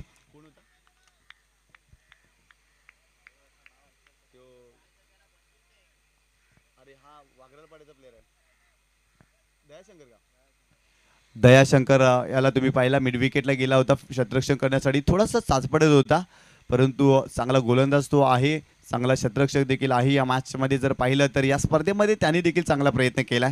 दयाशंकर याला तुम्ही पाहिला मिड विकेटला गेला होता क्षेत्ररक्षण करण्यासाठी, थोडासा चाचपडत होता परंतु चांगला गोलंदाज तो आहे, चांगला क्षेत्ररक्षक देखील आहे. या मॅचमध्ये जर पाहिलं तर या स्पर्धेमध्ये त्यांनी देखील चांगला प्रयत्न केलाय.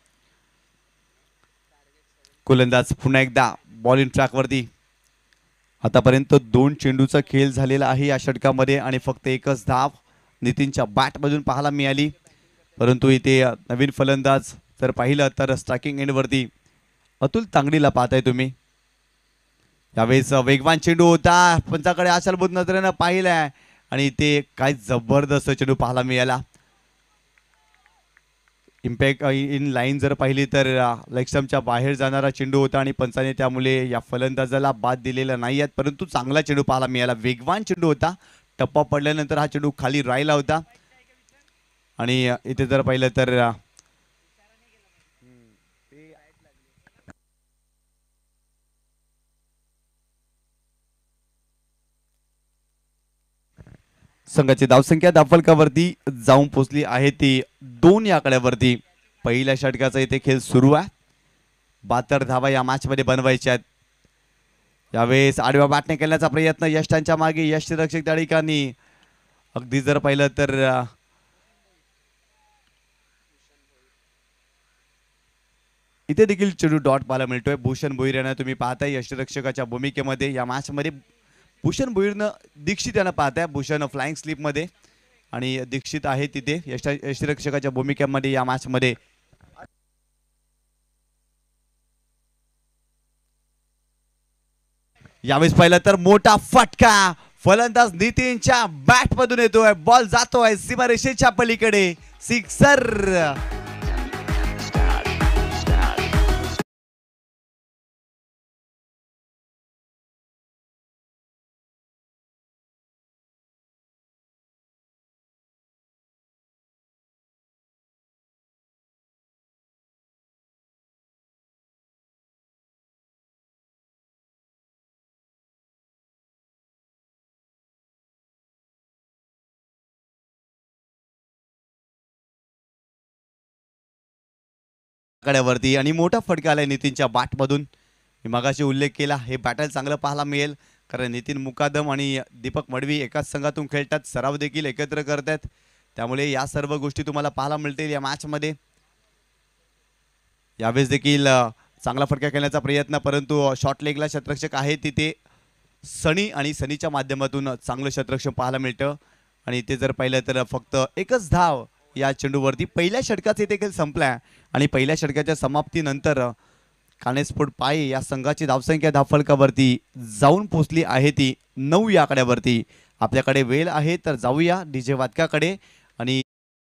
गोलंदाज पुन्हा एकदा बॉलिंग ट्रॅकवरती. आतापर्यंत 2 चेंडूचा खेळ झालेला आहे या षटकामध्ये आणि फक्त एकच धाव नितीनच्या बॅटमधून पाहायला मिळाली. परंतु इथे नवीन फलंदाज जर पाहिलं तर स्ट्रायकिंग एंडवरती अतुल तांगडीला पाहताय तुम्ही. यावेळेस वेगवान चेंडू होता, पंचाकडे आशालभूत नजरेनं पाहिलाय आणि ते काय जबरदस्त चेंडू पाहायला मिळाला. इम्पॅक्ट इन लाईन जर पाहिली तर लेगस्टंपच्या बाहेर जाणारा चेंडू होता आणि पंचाने त्यामुळे या फलंदाजाला बाद दिलेला नाही आहेत, परंतु चांगला चेंडू पाहायला मिळाला. वेगवान चेंडू होता, टप्पा पडल्यानंतर हा चेंडू खाली राहिला होता. आणि इथे जर पाहिलं तर संघाची धावसंख्या धावफलकावरती जाऊन पोहोचली आहे ती 2 या आकड्यावरती. पहिल्या षटकाचा इथे खेळ सुरू आहे. 72 धावा या मॅच मध्ये बनवायच्या आहेत. यावेळेस आडव्या बॅटने केल्याचा प्रयत्न, यष्टांच्या मागे यष्टीरक्षक त्या ठिकाणी. अगदी जर पाहिलं तर इथे देखील चेंडू डॉट पाहायला मिळतोय. भूषण भोईर यांना तुम्ही पाहताय यष्टीरक्षकाच्या भूमिकेमध्ये. या मॅच मध्ये भूषण भुईरनं दीक्षित यांना पाहताय. भूषण फ्लाइंग स्लिपमध्ये आणि दीक्षित आहे तिथे यष्टिरक्षकाच्या भूमिकेमध्ये या मॅचमध्ये. यावेळेस पाहिलं तर मोठा फटका फलंदाज नितीनच्या बॅट मधून येतोय. बॉल जातोय सीमारेषेच्या पलीकडे. सिक्सर. कड्यावरती आणि मोठा फटका आलाय नितीनच्या बॅट मधून. मी मगाशी उल्लेख केला हे बॅटल चांगलं पाहायला मिळेल कारण नितीन मुकादम आणि दीपक मडवी एकाच संघातून खेळतात. सराव देखील एकत्र करतात त्यामुळे या सर्व गोष्टी तुम्हाला पाहायला मिळतील या मॅच मध्ये. यावेळेस देखील चांगला फटका खेळण्याचा प्रयत्न परंतु शॉर्ट लेगला शतरक्षक आहे तिथे सनी आणि सनीच्या माध्यमातून चांगलं शतरक्षक पाहायला मिळतं. आणि ते जर पाहिलं तर फक्त एकच धाव या चेंडूवरती पहिल्या षटकाचे देखील संपल्या आणि पहिल्या षटकाच्या समाप्तीनंतर कानेस्फोट पाये या संघाची धावसंख्या धावफलकावरती जाऊन पोहोचली आहे ती 9 या आकड्यावरती. आपल्याकडे वेळ आहे तर जाऊया डीजे वादकाकडे. आणि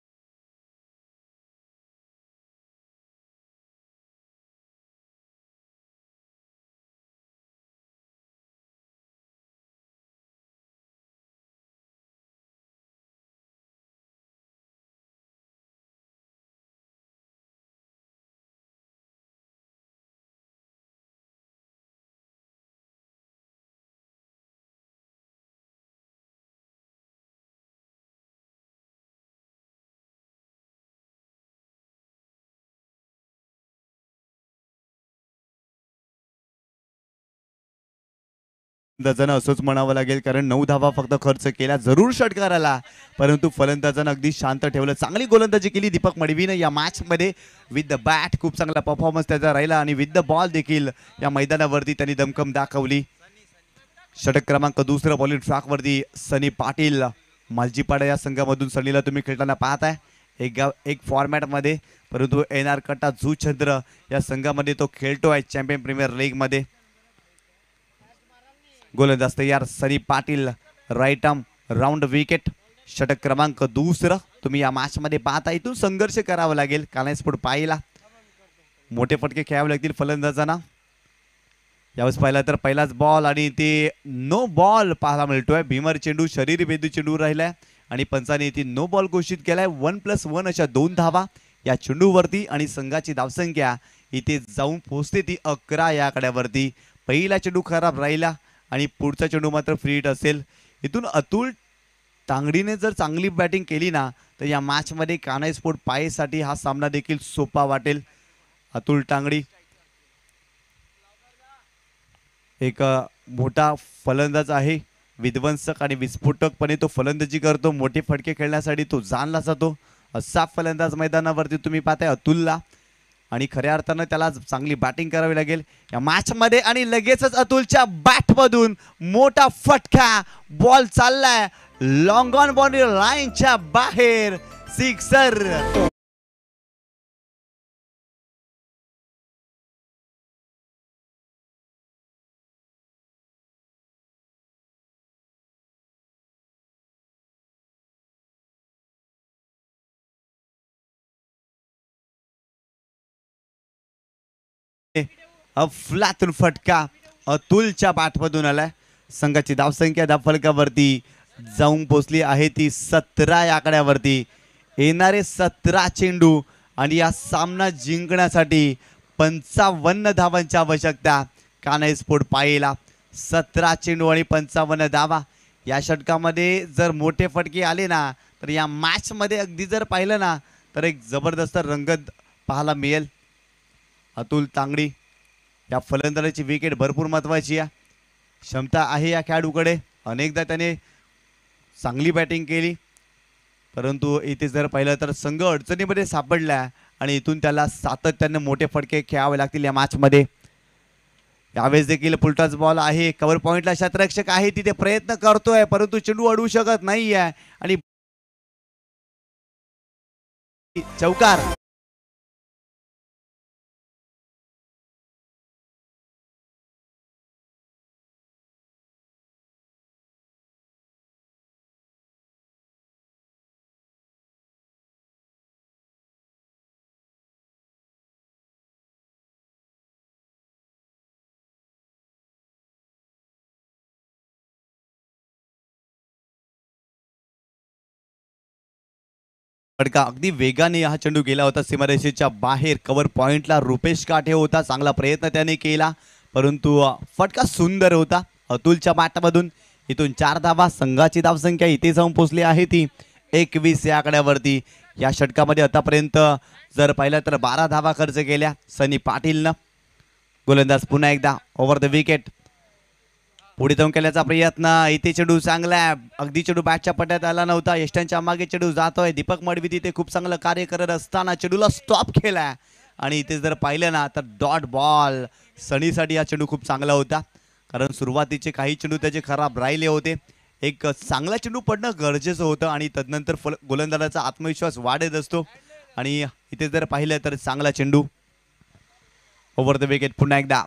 फलंदाजांना असंच म्हणावं लागेल कारण 9 धावा फक्त खर्च केल्या. जरूर षटकार आला परंतु फलंदाजांना अगदी शांत ठेवलं. चांगली गोलंदाजी केली दीपक मडवीनं या मॅच मध्ये. विथ द बॅट खूप चांगला परफॉर्मन्स त्याचा राहिला आणि विथ द बॉल देखील या मैदानावरती त्यांनी दमकम दाखवली. षटक क्रमांक 2 बॉलिंग ट्रॅक वरती सनी पाटील मालजीपाडा या संघामधून सनीला तुम्ही खेळताना पाहताय एक फॉर्मॅट मध्ये परंतु NR कट्टा जुचंद्र या संघामध्ये तो खेळतोय चॅम्पियन प्रीमियर लीग मध्ये. गोलंदाज तयार Sunny Patil right arm round wicket. षटक क्रमांक 2 तुम्ही या मॅच मध्ये पाहता. इथून संघर्ष करावा लागेल कानेस्फोट पायला. मोठे फटके खेळावे लागतील फलंदाजांना. यावेळेस पाहिला तर पहिलाच बॉल आणि ते नो बॉल पाहायला मिळतोय. भीमर चेंडू शरीर भेदू चेंडू राहिलाय आणि पंचाने ती नो बॉल घोषित केलाय. 1+1 अशा 2 धावा या चेंडूवरती आणि संघाची धावसंख्या इथे जाऊन पोहोचते ती 11 या आकड्यावरती. पहिला चेंडू खराब राहिला आणि पुढचा चेंडू मात्र फ्री हिट असेल. इथून अतुल तांगडीने जर चांगली बॅटिंग केली ना तर या मॅच मध्ये कानाईस्पोर्ट पायेसाठी हा सामना देखील सोपा वाटेल. अतुल तांगडी एक मोठा फलंदाज आहे. विध्वंसक आणि विस्फोटकपणे तो फलंदाजी करतो. मोठे फटके खेळण्यासाठी तो जाणला जातो. असा फलंदाज मैदानावरती तुम्ही पाहताय अतुलला आणि खऱ्या अर्थानं त्याला चांगली बॅटिंग करावी लागेल या मॅच मध्ये. आणि लगेचच अतुलच्या बॅट मधून मोठा फटका. बॉल चाललाय लॉंग ऑन बाउंड्री लाईनच्या बाहेर. सिक्सर. फ्लॅटून फटका अतुलच्या बॅटमधून आलाय. संघाची धावसंख्या धावफलकावरती जाऊन पोहोचली आहे ती 17 या आकड्यावरती. येणारे 17 चेंडू आणि या सामना जिंकण्यासाठी 55 धावांची आवश्यकता कानाईस्पोर्ट पायेला. 17 चेंडू आणि 55 धावा. या षटकामध्ये जर मोठे फटके आले ना तर या मॅच मध्ये अगदी जर पाहिलं ना तर एक जबरदस्त रंगत पाहायला मिळेल. अतुल तांगडी या फलंदाजाची विकेट भरपूर महत्वाची आहे. क्षमता आहे या खेळाडूकडे. अनेकदा त्याने चांगली बॅटिंग केली परंतु इथे जर पाहिलं तर संघ अडचणीमध्ये सापडला आणि इथून त्याला सातत्याने मोठे फटके खेळावे लागतील या मॅच मध्ये. यावेळेस देखील पुलटाच बॉल आहे, कव्हर पॉइंटला शतरक्षक आहे, तिथे प्रयत्न करतोय परंतु चेंडू अडवू शकत नाहीये आणि चौकार. फटका अगदी वेगाने हा चेंडू गेला होता सीमारेषेच्या बाहेर. कव्हर पॉइंटला रुपेश काठे होता, चांगला प्रयत्न त्याने केला परंतु फटका सुंदर होता अतुलच्या बॅटमधून. इथून 4 धावा, संघाची धावसंख्या इथे जाऊन पोहोचली आहे ती 21 या आकड्यावरती. या षटकामध्ये आतापर्यंत जर पाहिलं तर 12 धावा खर्च केल्या सनी पाटीलनं. गोलंदाज पुन्हा एकदा ओव्हर द विकेट, पुढे जाऊन केल्याचा प्रयत्न. इथे चेंडू चांगला, अगदी चेंडू बॅटच्या पट्ट्यात आला नव्हता, यष्ट्यांच्या मागे चेंडू जातोय. दीपक मडवी तिथे खूप चांगलं कार्य करत असताना चेंडूला स्टॉप केलाय आणि इथे जर पाहिलं ना तर डॉट बॉल. सनीसाठी हा चेंडू खूप चांगला होता कारण सुरुवातीचे काही चेंडू त्याचे खराब राहिले होते. एक चांगला चेंडू पडणं गरजेचं होतं आणि तदनंतर गोलंदाजाचा आत्मविश्वास वाढत असतो. आणि इथे जर पाहिलं तर चांगला चेंडू ओव्हर द विकेट पुन्हा एकदा.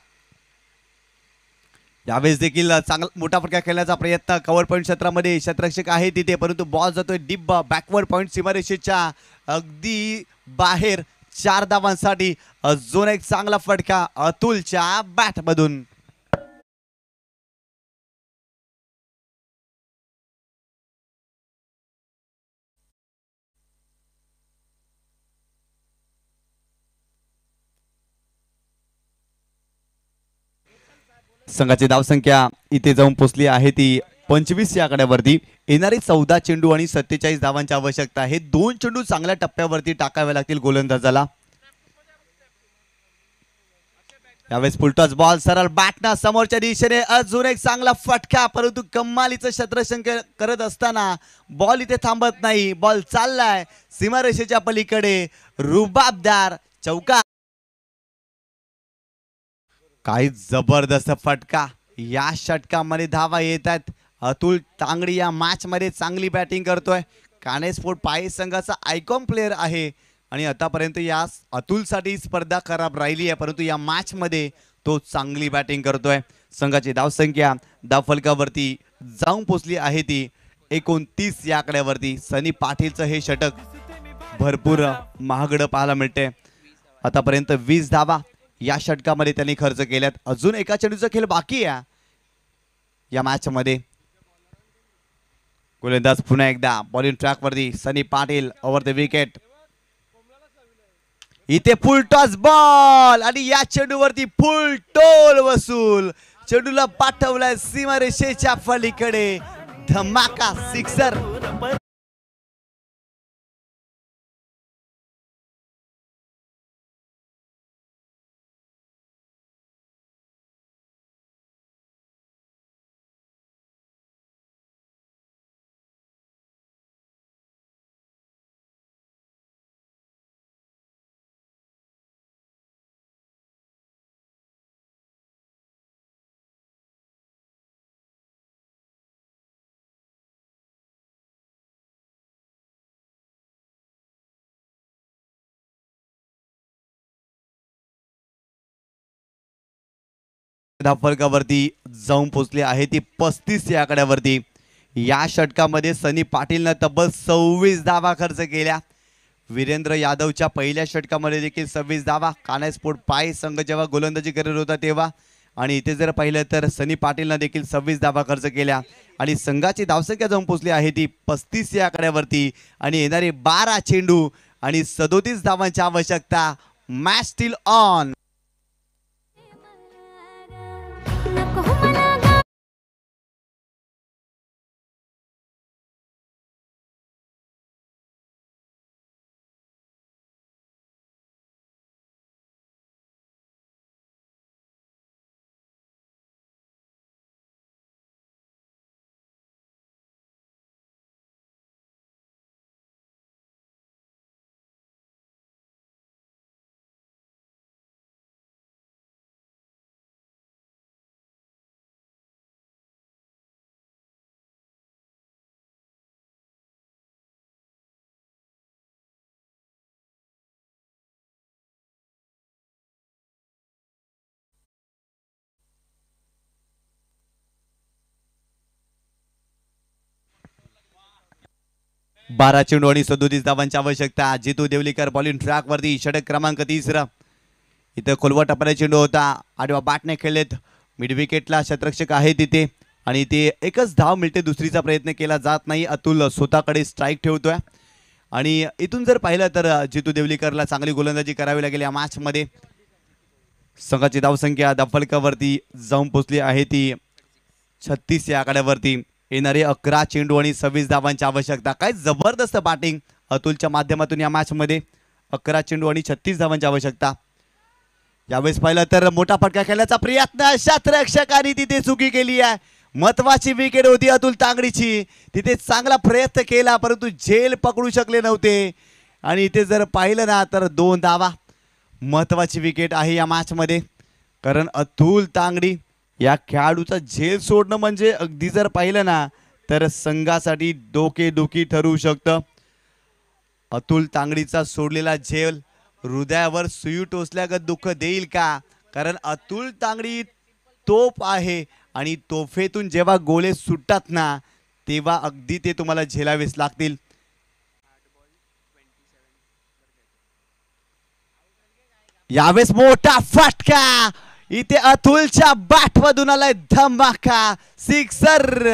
यावेळेस देखील चांगला मोठा फटका खेळण्याचा प्रयत्न. कव्हर पॉईंट क्षेत्रामध्ये शतरक्षक आहे तिथे परंतु बॉल जातोय डीप बॅकवर्ड पॉईंट सीमारेषेच्या अगदी बाहेर. 4 धावांसाठी अजून एक चांगला फटका अतुलच्या बॅटमधून. संघाची धावसंख्या इथे जाऊन पोहोचली आहे ती 25 या आकड्यावरती. येणारी 14 चेंडू आणि 47 धावांची आवश्यकता आहे. 2 चेंडू चांगल्या टप्प्यावरती टाकावे लागतील गोलंदाजाला. यावेळेस फुलटॉस बॉल सरळ बॅटना समोरच्या दिशेने. अजून एक चांगला फटका परंतु कमालीचं क्षेत्ररक्षण करत असताना बॉल इथे थांबत नाही. बॉल चाललाय सीमारेषेच्या पलीकडे. रुबाबदार चौकार. काही जबरदस्त फटका. या षटकामध्ये धावा येत आहेत. अतुल तांगडी या मॅच मध्ये चांगली बॅटिंग करतोय. कानेस्पोर्ट पाय संघाचा आयकॉन प्लेअर आहे आणि आतापर्यंत या अतुलसाठी स्पर्धा खराब राहिली आहे परंतु या मॅच मध्ये तो चांगली बॅटिंग करतोय. संघाची धावसंख्या धावफलकावरती जाऊन पोचली आहे ती 29 या आकड्यावरती. सनी पाटीलचं हे षटक भरपूर महागडं पाहायला मिळते. आतापर्यंत 20 धावा या षटकामध्ये त्यांनी खर्च केल्यात. अजून एका चेंडूचा खेळ बाकी आहे या मॅच मध्ये. गोलंदाज पुन्हा एकदा बॉलिंग ट्रॅक वरती. Sunny Patil over the wicket. इथे फुल टॉस बॉल आणि या चेंडूवरती फुल टोल वसूल. चेंडूला पाठवलाय सीमारेषेच्या पलीकडे. धमाका सिक्सर. धावफलकावरती जाऊन पोहोचले आहे ती 35 या आकड्यावरती. या षटकामध्ये सनी पाटीलनं तब्बल 26 धावा खर्च केल्या. वीरेंद्र यादवच्या पहिल्या षटकामध्ये देखील 26 धावा. कानेस्पोर्ट पाय संघ जेव्हा गोलंदाजी करत होता तेव्हा. आणि इथे जर पाहिलं तर सनी पाटीलनं देखील 26 धावा खर्च केल्या आणि संघाची धावसंख्या जाऊन पोहोचली आहे ती 35 या आकड्यावरती. आणि येणारे 12 चेंडू आणि 37 धावांची आवश्यकता. Match steel on. 12 चेंडू आणि 37 धावांची आवश्यकता. जितू देवलीकर बॉलिंग ट्रॅक वरती, षटक क्रमांक 3. इथं खोलवर टप्प्याला चेंडू होता, आडव्या बॅटने खेळलेत. मिड विकेटला शतरक्षक आहे तिथे आणि ते एकच धाव मिळते, दुसरीचा प्रयत्न केला जात नाही. अतुल स्वतःकडे स्ट्राईक ठेवतोय आणि इथून जर पाहिलं तर जितू देवलीकरला चांगली गोलंदाजी करावी लागेल या मॅच मध्ये. संघाची धावसंख्या धावफलकावरती जाऊन पोहोचली आहे ती 36 या आकड्यावरती. येणारे 11 चेंडू आणि 26 धावांची आवश्यकता. काय जबरदस्त बॅटिंग अतुलच्या माध्यमातून या मॅच मध्ये. 11 चेंडू आणि 36 धावांची आवश्यकता. यावेळेस पाहिलं तर मोठा फटका खेळण्याचा प्रयत्न, शतरक्षकांनी तिथे चुकी केली आहे. महत्वाची विकेट होती अतुल तांगडीची, तिथे चांगला प्रयत्न केला परंतु झेल पकडू शकले नव्हते. आणि इथे जर पाहिलं ना तर 2 धावा. महत्वाची विकेट आहे या मॅच मध्ये, कारण अतुल तांगडी या खेळाडूचा झेल सोडणं म्हणजे अगदी जर पाहिलं ना तर संघासाठी डोकेदुखी ठरू शकतं. अतुल तांगडीचा सोडलेला झेल हृदयावर सुई टोचल्यागत दुःख देईल का? कारण अतुल तांगडी तोफ आहे आणि तोफेतून जेव्हा गोळे सुटतात ना तेव्हा अगदी ते तुम्हाला झेलावेच लागतील. यावेळेस मोठा फटका, इथे अतुलच्या बॅटमधून आलाय धमाका, सिक्सर.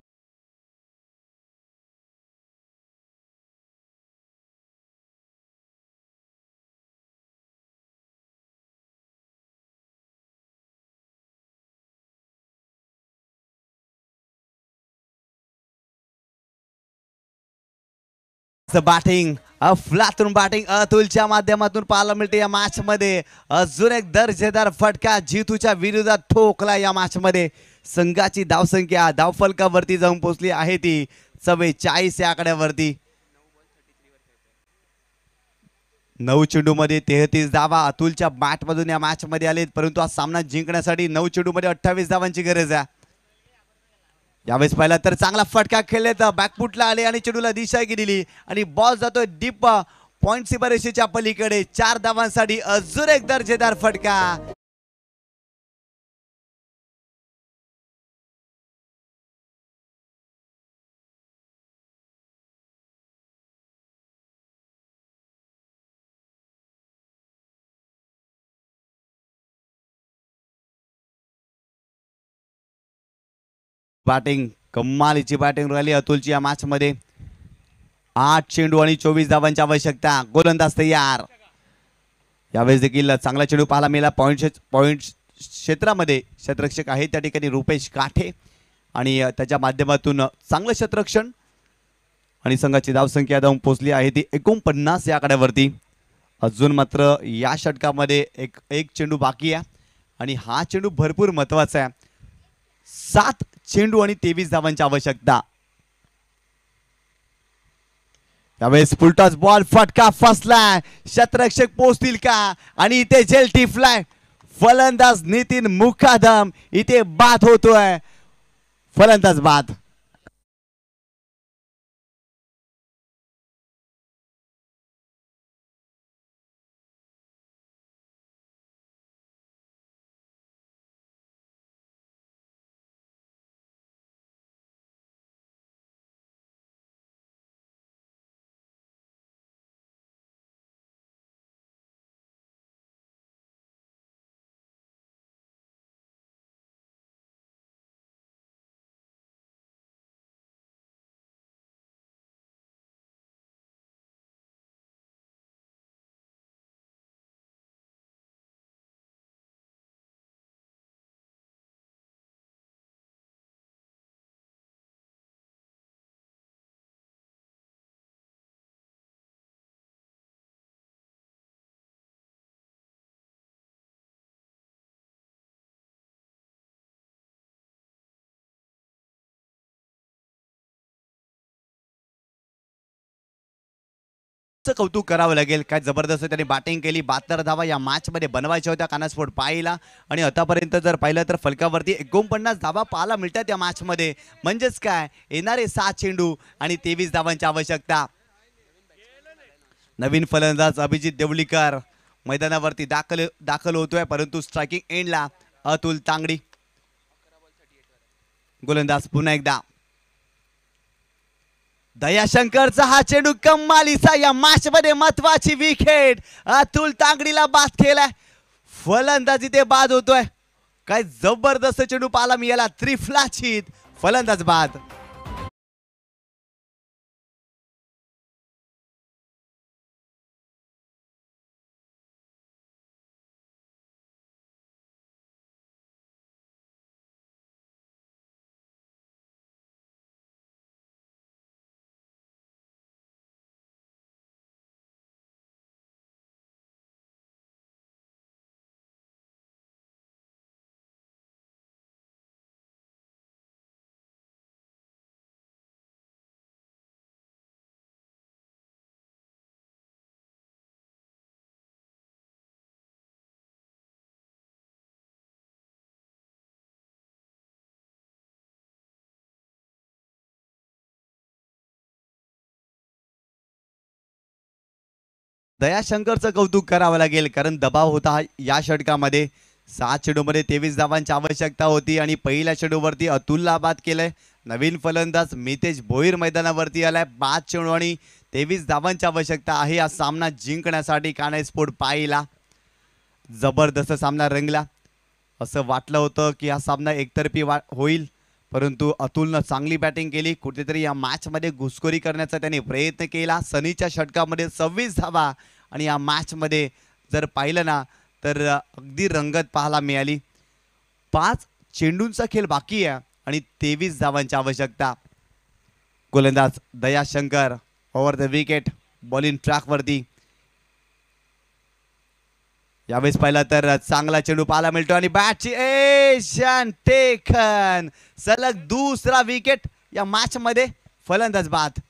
बॅटिंग अफलातून बॅटिंग अतुलच्या माध्यमातून पाहायला मिळते या मॅच मध्ये. अजून एक दर्जेदार फटका जितूच्या विरोधात ठोकला या मॅच मध्ये. संघाची धावसंख्या धावफलकावरती जाऊन पोहोचली आहे ती 44 या आकड्यावरती. 9 चेंडू मध्ये 33 धावा अतुलच्या बॅट मधून या मॅच मध्ये आलेत, परंतु हा सामना जिंकण्यासाठी 9 चेंडू मध्ये 28 धावांची गरज आहे. यावेळेस पाहिला तर चांगला फटका खेळले तर बॅकफुटला आले आणि चेंडूला दिशा दिली आणि बॉल जातोय डीप पॉइंट सीमारेषेच्या पलीकडे. 4 धावांसाठी अजून एक दर्जेदार फटका. बॅटिंग कमालीची बॅटिंग राहिली अतुलची या मॅच मध्ये. 8 चेंडू आणि 24 धावांची आवश्यकता. गोलंदाज तयार. यावेळेस देखील चांगला चेंडू पाहायला मिळाला पॉइंट क्षेत्रामध्ये. क्षेत्ररक्षक आहे त्या ठिकाणी रुपेश काठे आणि त्याच्या माध्यमातून चांगलं क्षेत्ररक्षण आणि संघाची धावसंख्या जाऊन पोहोचली आहे ती 49 या आकड्यावरती. अजून मात्र या षटकामध्ये एक चेंडू बाकी आहे आणि हा चेंडू भरपूर महत्वाचा आहे. 7 चेंडू आणि 23 धावांची आवश्यकता. यावेळेस फुलटॉस बॉल, फटका फसलाय, क्षेत्ररक्षक पोहोचतील का? आणि इथे झेल टिफलाय. फलंदाज नितीन मुकादम इथे बाद होतोय. फलंदाज बाद. कौतुक करावं लागेल. काय जबरदस्त त्याने बॅटिंग केली. 72 धावा या मॅच मध्ये बनवायच्या होत्या कानास्फोट पाहिला आणि आतापर्यंत जर पाहिलं तर फलकावरती 49 धावा पाहायला मिळतात या मॅच मध्ये. म्हणजेच काय येणारे 7 चेंडू आणि 23 धावांची आवश्यकता. नवीन फलंदाज अभिजित देवलीकर मैदानावरती दाखल होतोय, परंतु स्ट्रायकिंग एंडला अतुल तांगडी. गोलंदाज पुन्हा एकदा दयाशंकरचा हा चेंडू कमालीचा, या मॅच मध्ये महत्वाची विकेट. अतुल तांगडीला बाद केलाय, फलंदाजी ते बाद होतोय. काय जबरदस्त चेंडू पाहायला मिळाला, त्रिफलाचीत, फलंदाज बाद. दयाशंकरचं कौतुक करावं लागेल, कारण दबाव होता या षटकामध्ये. 7 चेंडूमध्ये 23 धावांची आवश्यकता होती आणि पहिल्या चेंडूवरती अतुलला बाद केलंय. नवीन फलंदाज मितेश भोईर मैदानावरती आलाय. 5 चेंडू आणि 23 धावांची आवश्यकता आहे हा सामना जिंकण्यासाठी. कानाई स्पोर्ट पाहिला, जबरदस्त सामना रंगला. असं वाटलं होतं की हा सामना एकतर्फी होईल, परंतु अतुलनं चांगली बॅटिंग केली. कुठेतरी या मॅचमध्ये घुसखोरी करण्याचा त्याने प्रयत्न केला. सनीच्या षटकामध्ये 26 धावा आणि या मॅचमध्ये जर पाहिलं ना तर अगदी रंगत पाहायला मिळाली. 5 चेंडूंचा खेळ बाकी आहे आणि 23 धावांची आवश्यकता. गोलंदाज Dayashankar over the wicket, bowling ट्रॅकवरती. यावेळेस पाहिलं तर चांगला चेंडू पाहायला मिळतो आणि बॅटची एशन टेकन. सलग दुसरा विकेट या मॅच मध्ये, फलंदाज बाद.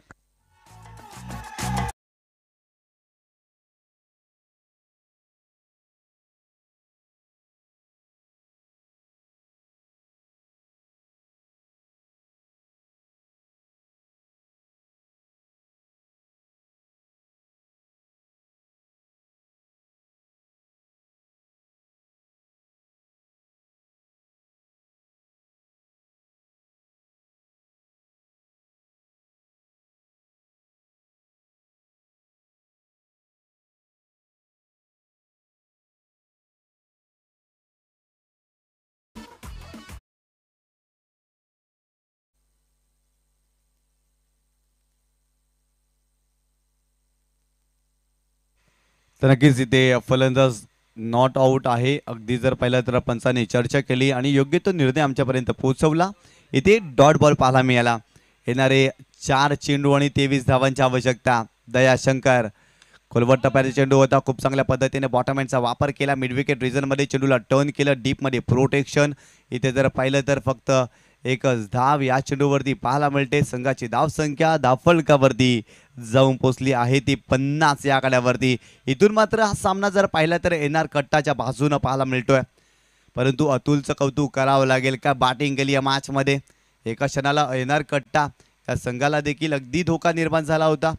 तर नक्कीच इथे फलंदाज नॉट आउट आहे. अगदी जर पाहिलं तर पंचाने चर्चा केली आणि योग्य तो निर्णय आमच्यापर्यंत पोहोचवला. इथे डॉट बॉल पाहायला मिळाला. येणारे 4 चेंडू आणि 23 धावांची आवश्यकता. दयाशंकर खोलवर टप्प्याचा चेंडू होता, खूप चांगल्या पद्धतीने बॉटम हँडचा वापर केला. मिड विकेट रिजनमध्ये चेंडूला टर्न केलं, डीपमध्ये प्रोटेक्शन. इथे जर पाहिलं तर फक्त एकच धाव या चेंडूवरती पाहायला मिळते. संघाची धावसंख्या धावफलकावरती जाऊन पोचली आहे ती 50 या आकड्यावरती. इथून मात्र हा सामना जर पाहिला तर एनआर कट्टाच्या बाजूनं पाहायला मिळतोय, परंतु अतुलचं कौतुक करावं लागेल. का बॅटिंग केली या मॅचमध्ये. एका क्षणाला एनआर कट्टा या संघाला देखील अगदी धोका निर्माण झाला होता.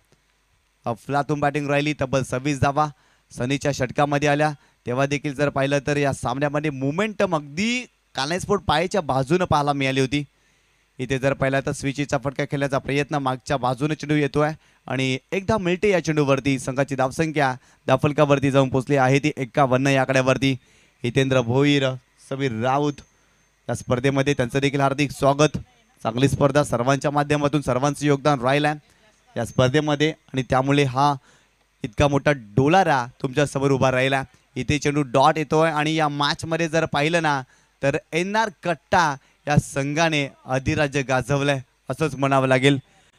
अफलातून बॅटिंग राहिली. तब्बल 26 धावा सनीच्या षटकामध्ये आल्या. तेव्हा देखील जर पाहिलं तर या सामन्यामध्ये मोमेंटम अगदी कानाई स्पोर्ट पायाच्या बाजूनं पाहायला मिळाली होती. इथे जर पाहिलं तर स्विचीचा फटका खेळण्याचा प्रयत्न, मागच्या बाजूने चेंडू येतोय आणि एकदा मिळते या चेंडूवरती. संघाची धावसंख्या धावफलकावरती जाऊन पोचली आहे ती 51 या आकड्यावरती. हितेंद्र भोईर, समीर राऊत या स्पर्धेमध्ये त्यांचं देखील हार्दिक स्वागत. चांगली स्पर्धा सर्वांच्या माध्यमातून सर्वांचं योगदान राहिलं आहे या स्पर्धेमध्ये आणि त्यामुळे हा इतका मोठा डोलारा तुमच्या समोर उभा राहिला. इथे चेंडू डॉट येतोय आणि या मॅचमध्ये जर पाहिलं ना तर एनआर कट्टा या संघाने अधिराज्य गाजवलंय असंच म्हणावं लागेल.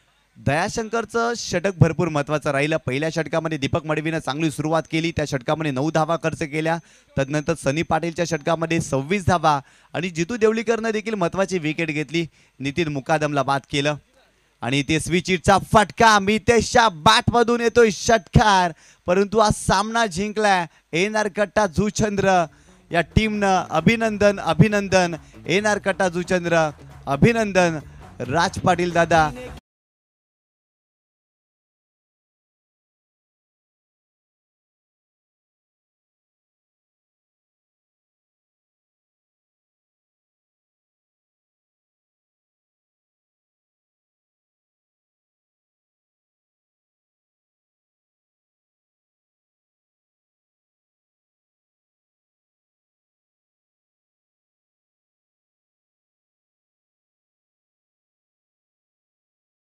दयाशंकरचं षटक भरपूर महत्त्वाचं राहिलं. पहिल्या षटकामध्ये दीपक मडवीनं चांगली सुरुवात केली, त्या षटकामध्ये 9 धावा खर्च केल्या. तदनंतर सनी पाटीलच्या षटकामध्ये 26 धावा आणि जितू देवलीकरनं देखील महत्त्वाची विकेट घेतली. नितीन मुकादमला बाद केलं आणि ते स्विचिटचा फटका मितेशच्या बॅटमधून येतोय षटकार, परंतु हा सामना जिंकलाय एनआर कट्टा जुचंद्र या टीमनं. अभिनंदन अभिनंदन एनआर कट्टा जुचंद्र, अभिनंदन राज पाटील दादा.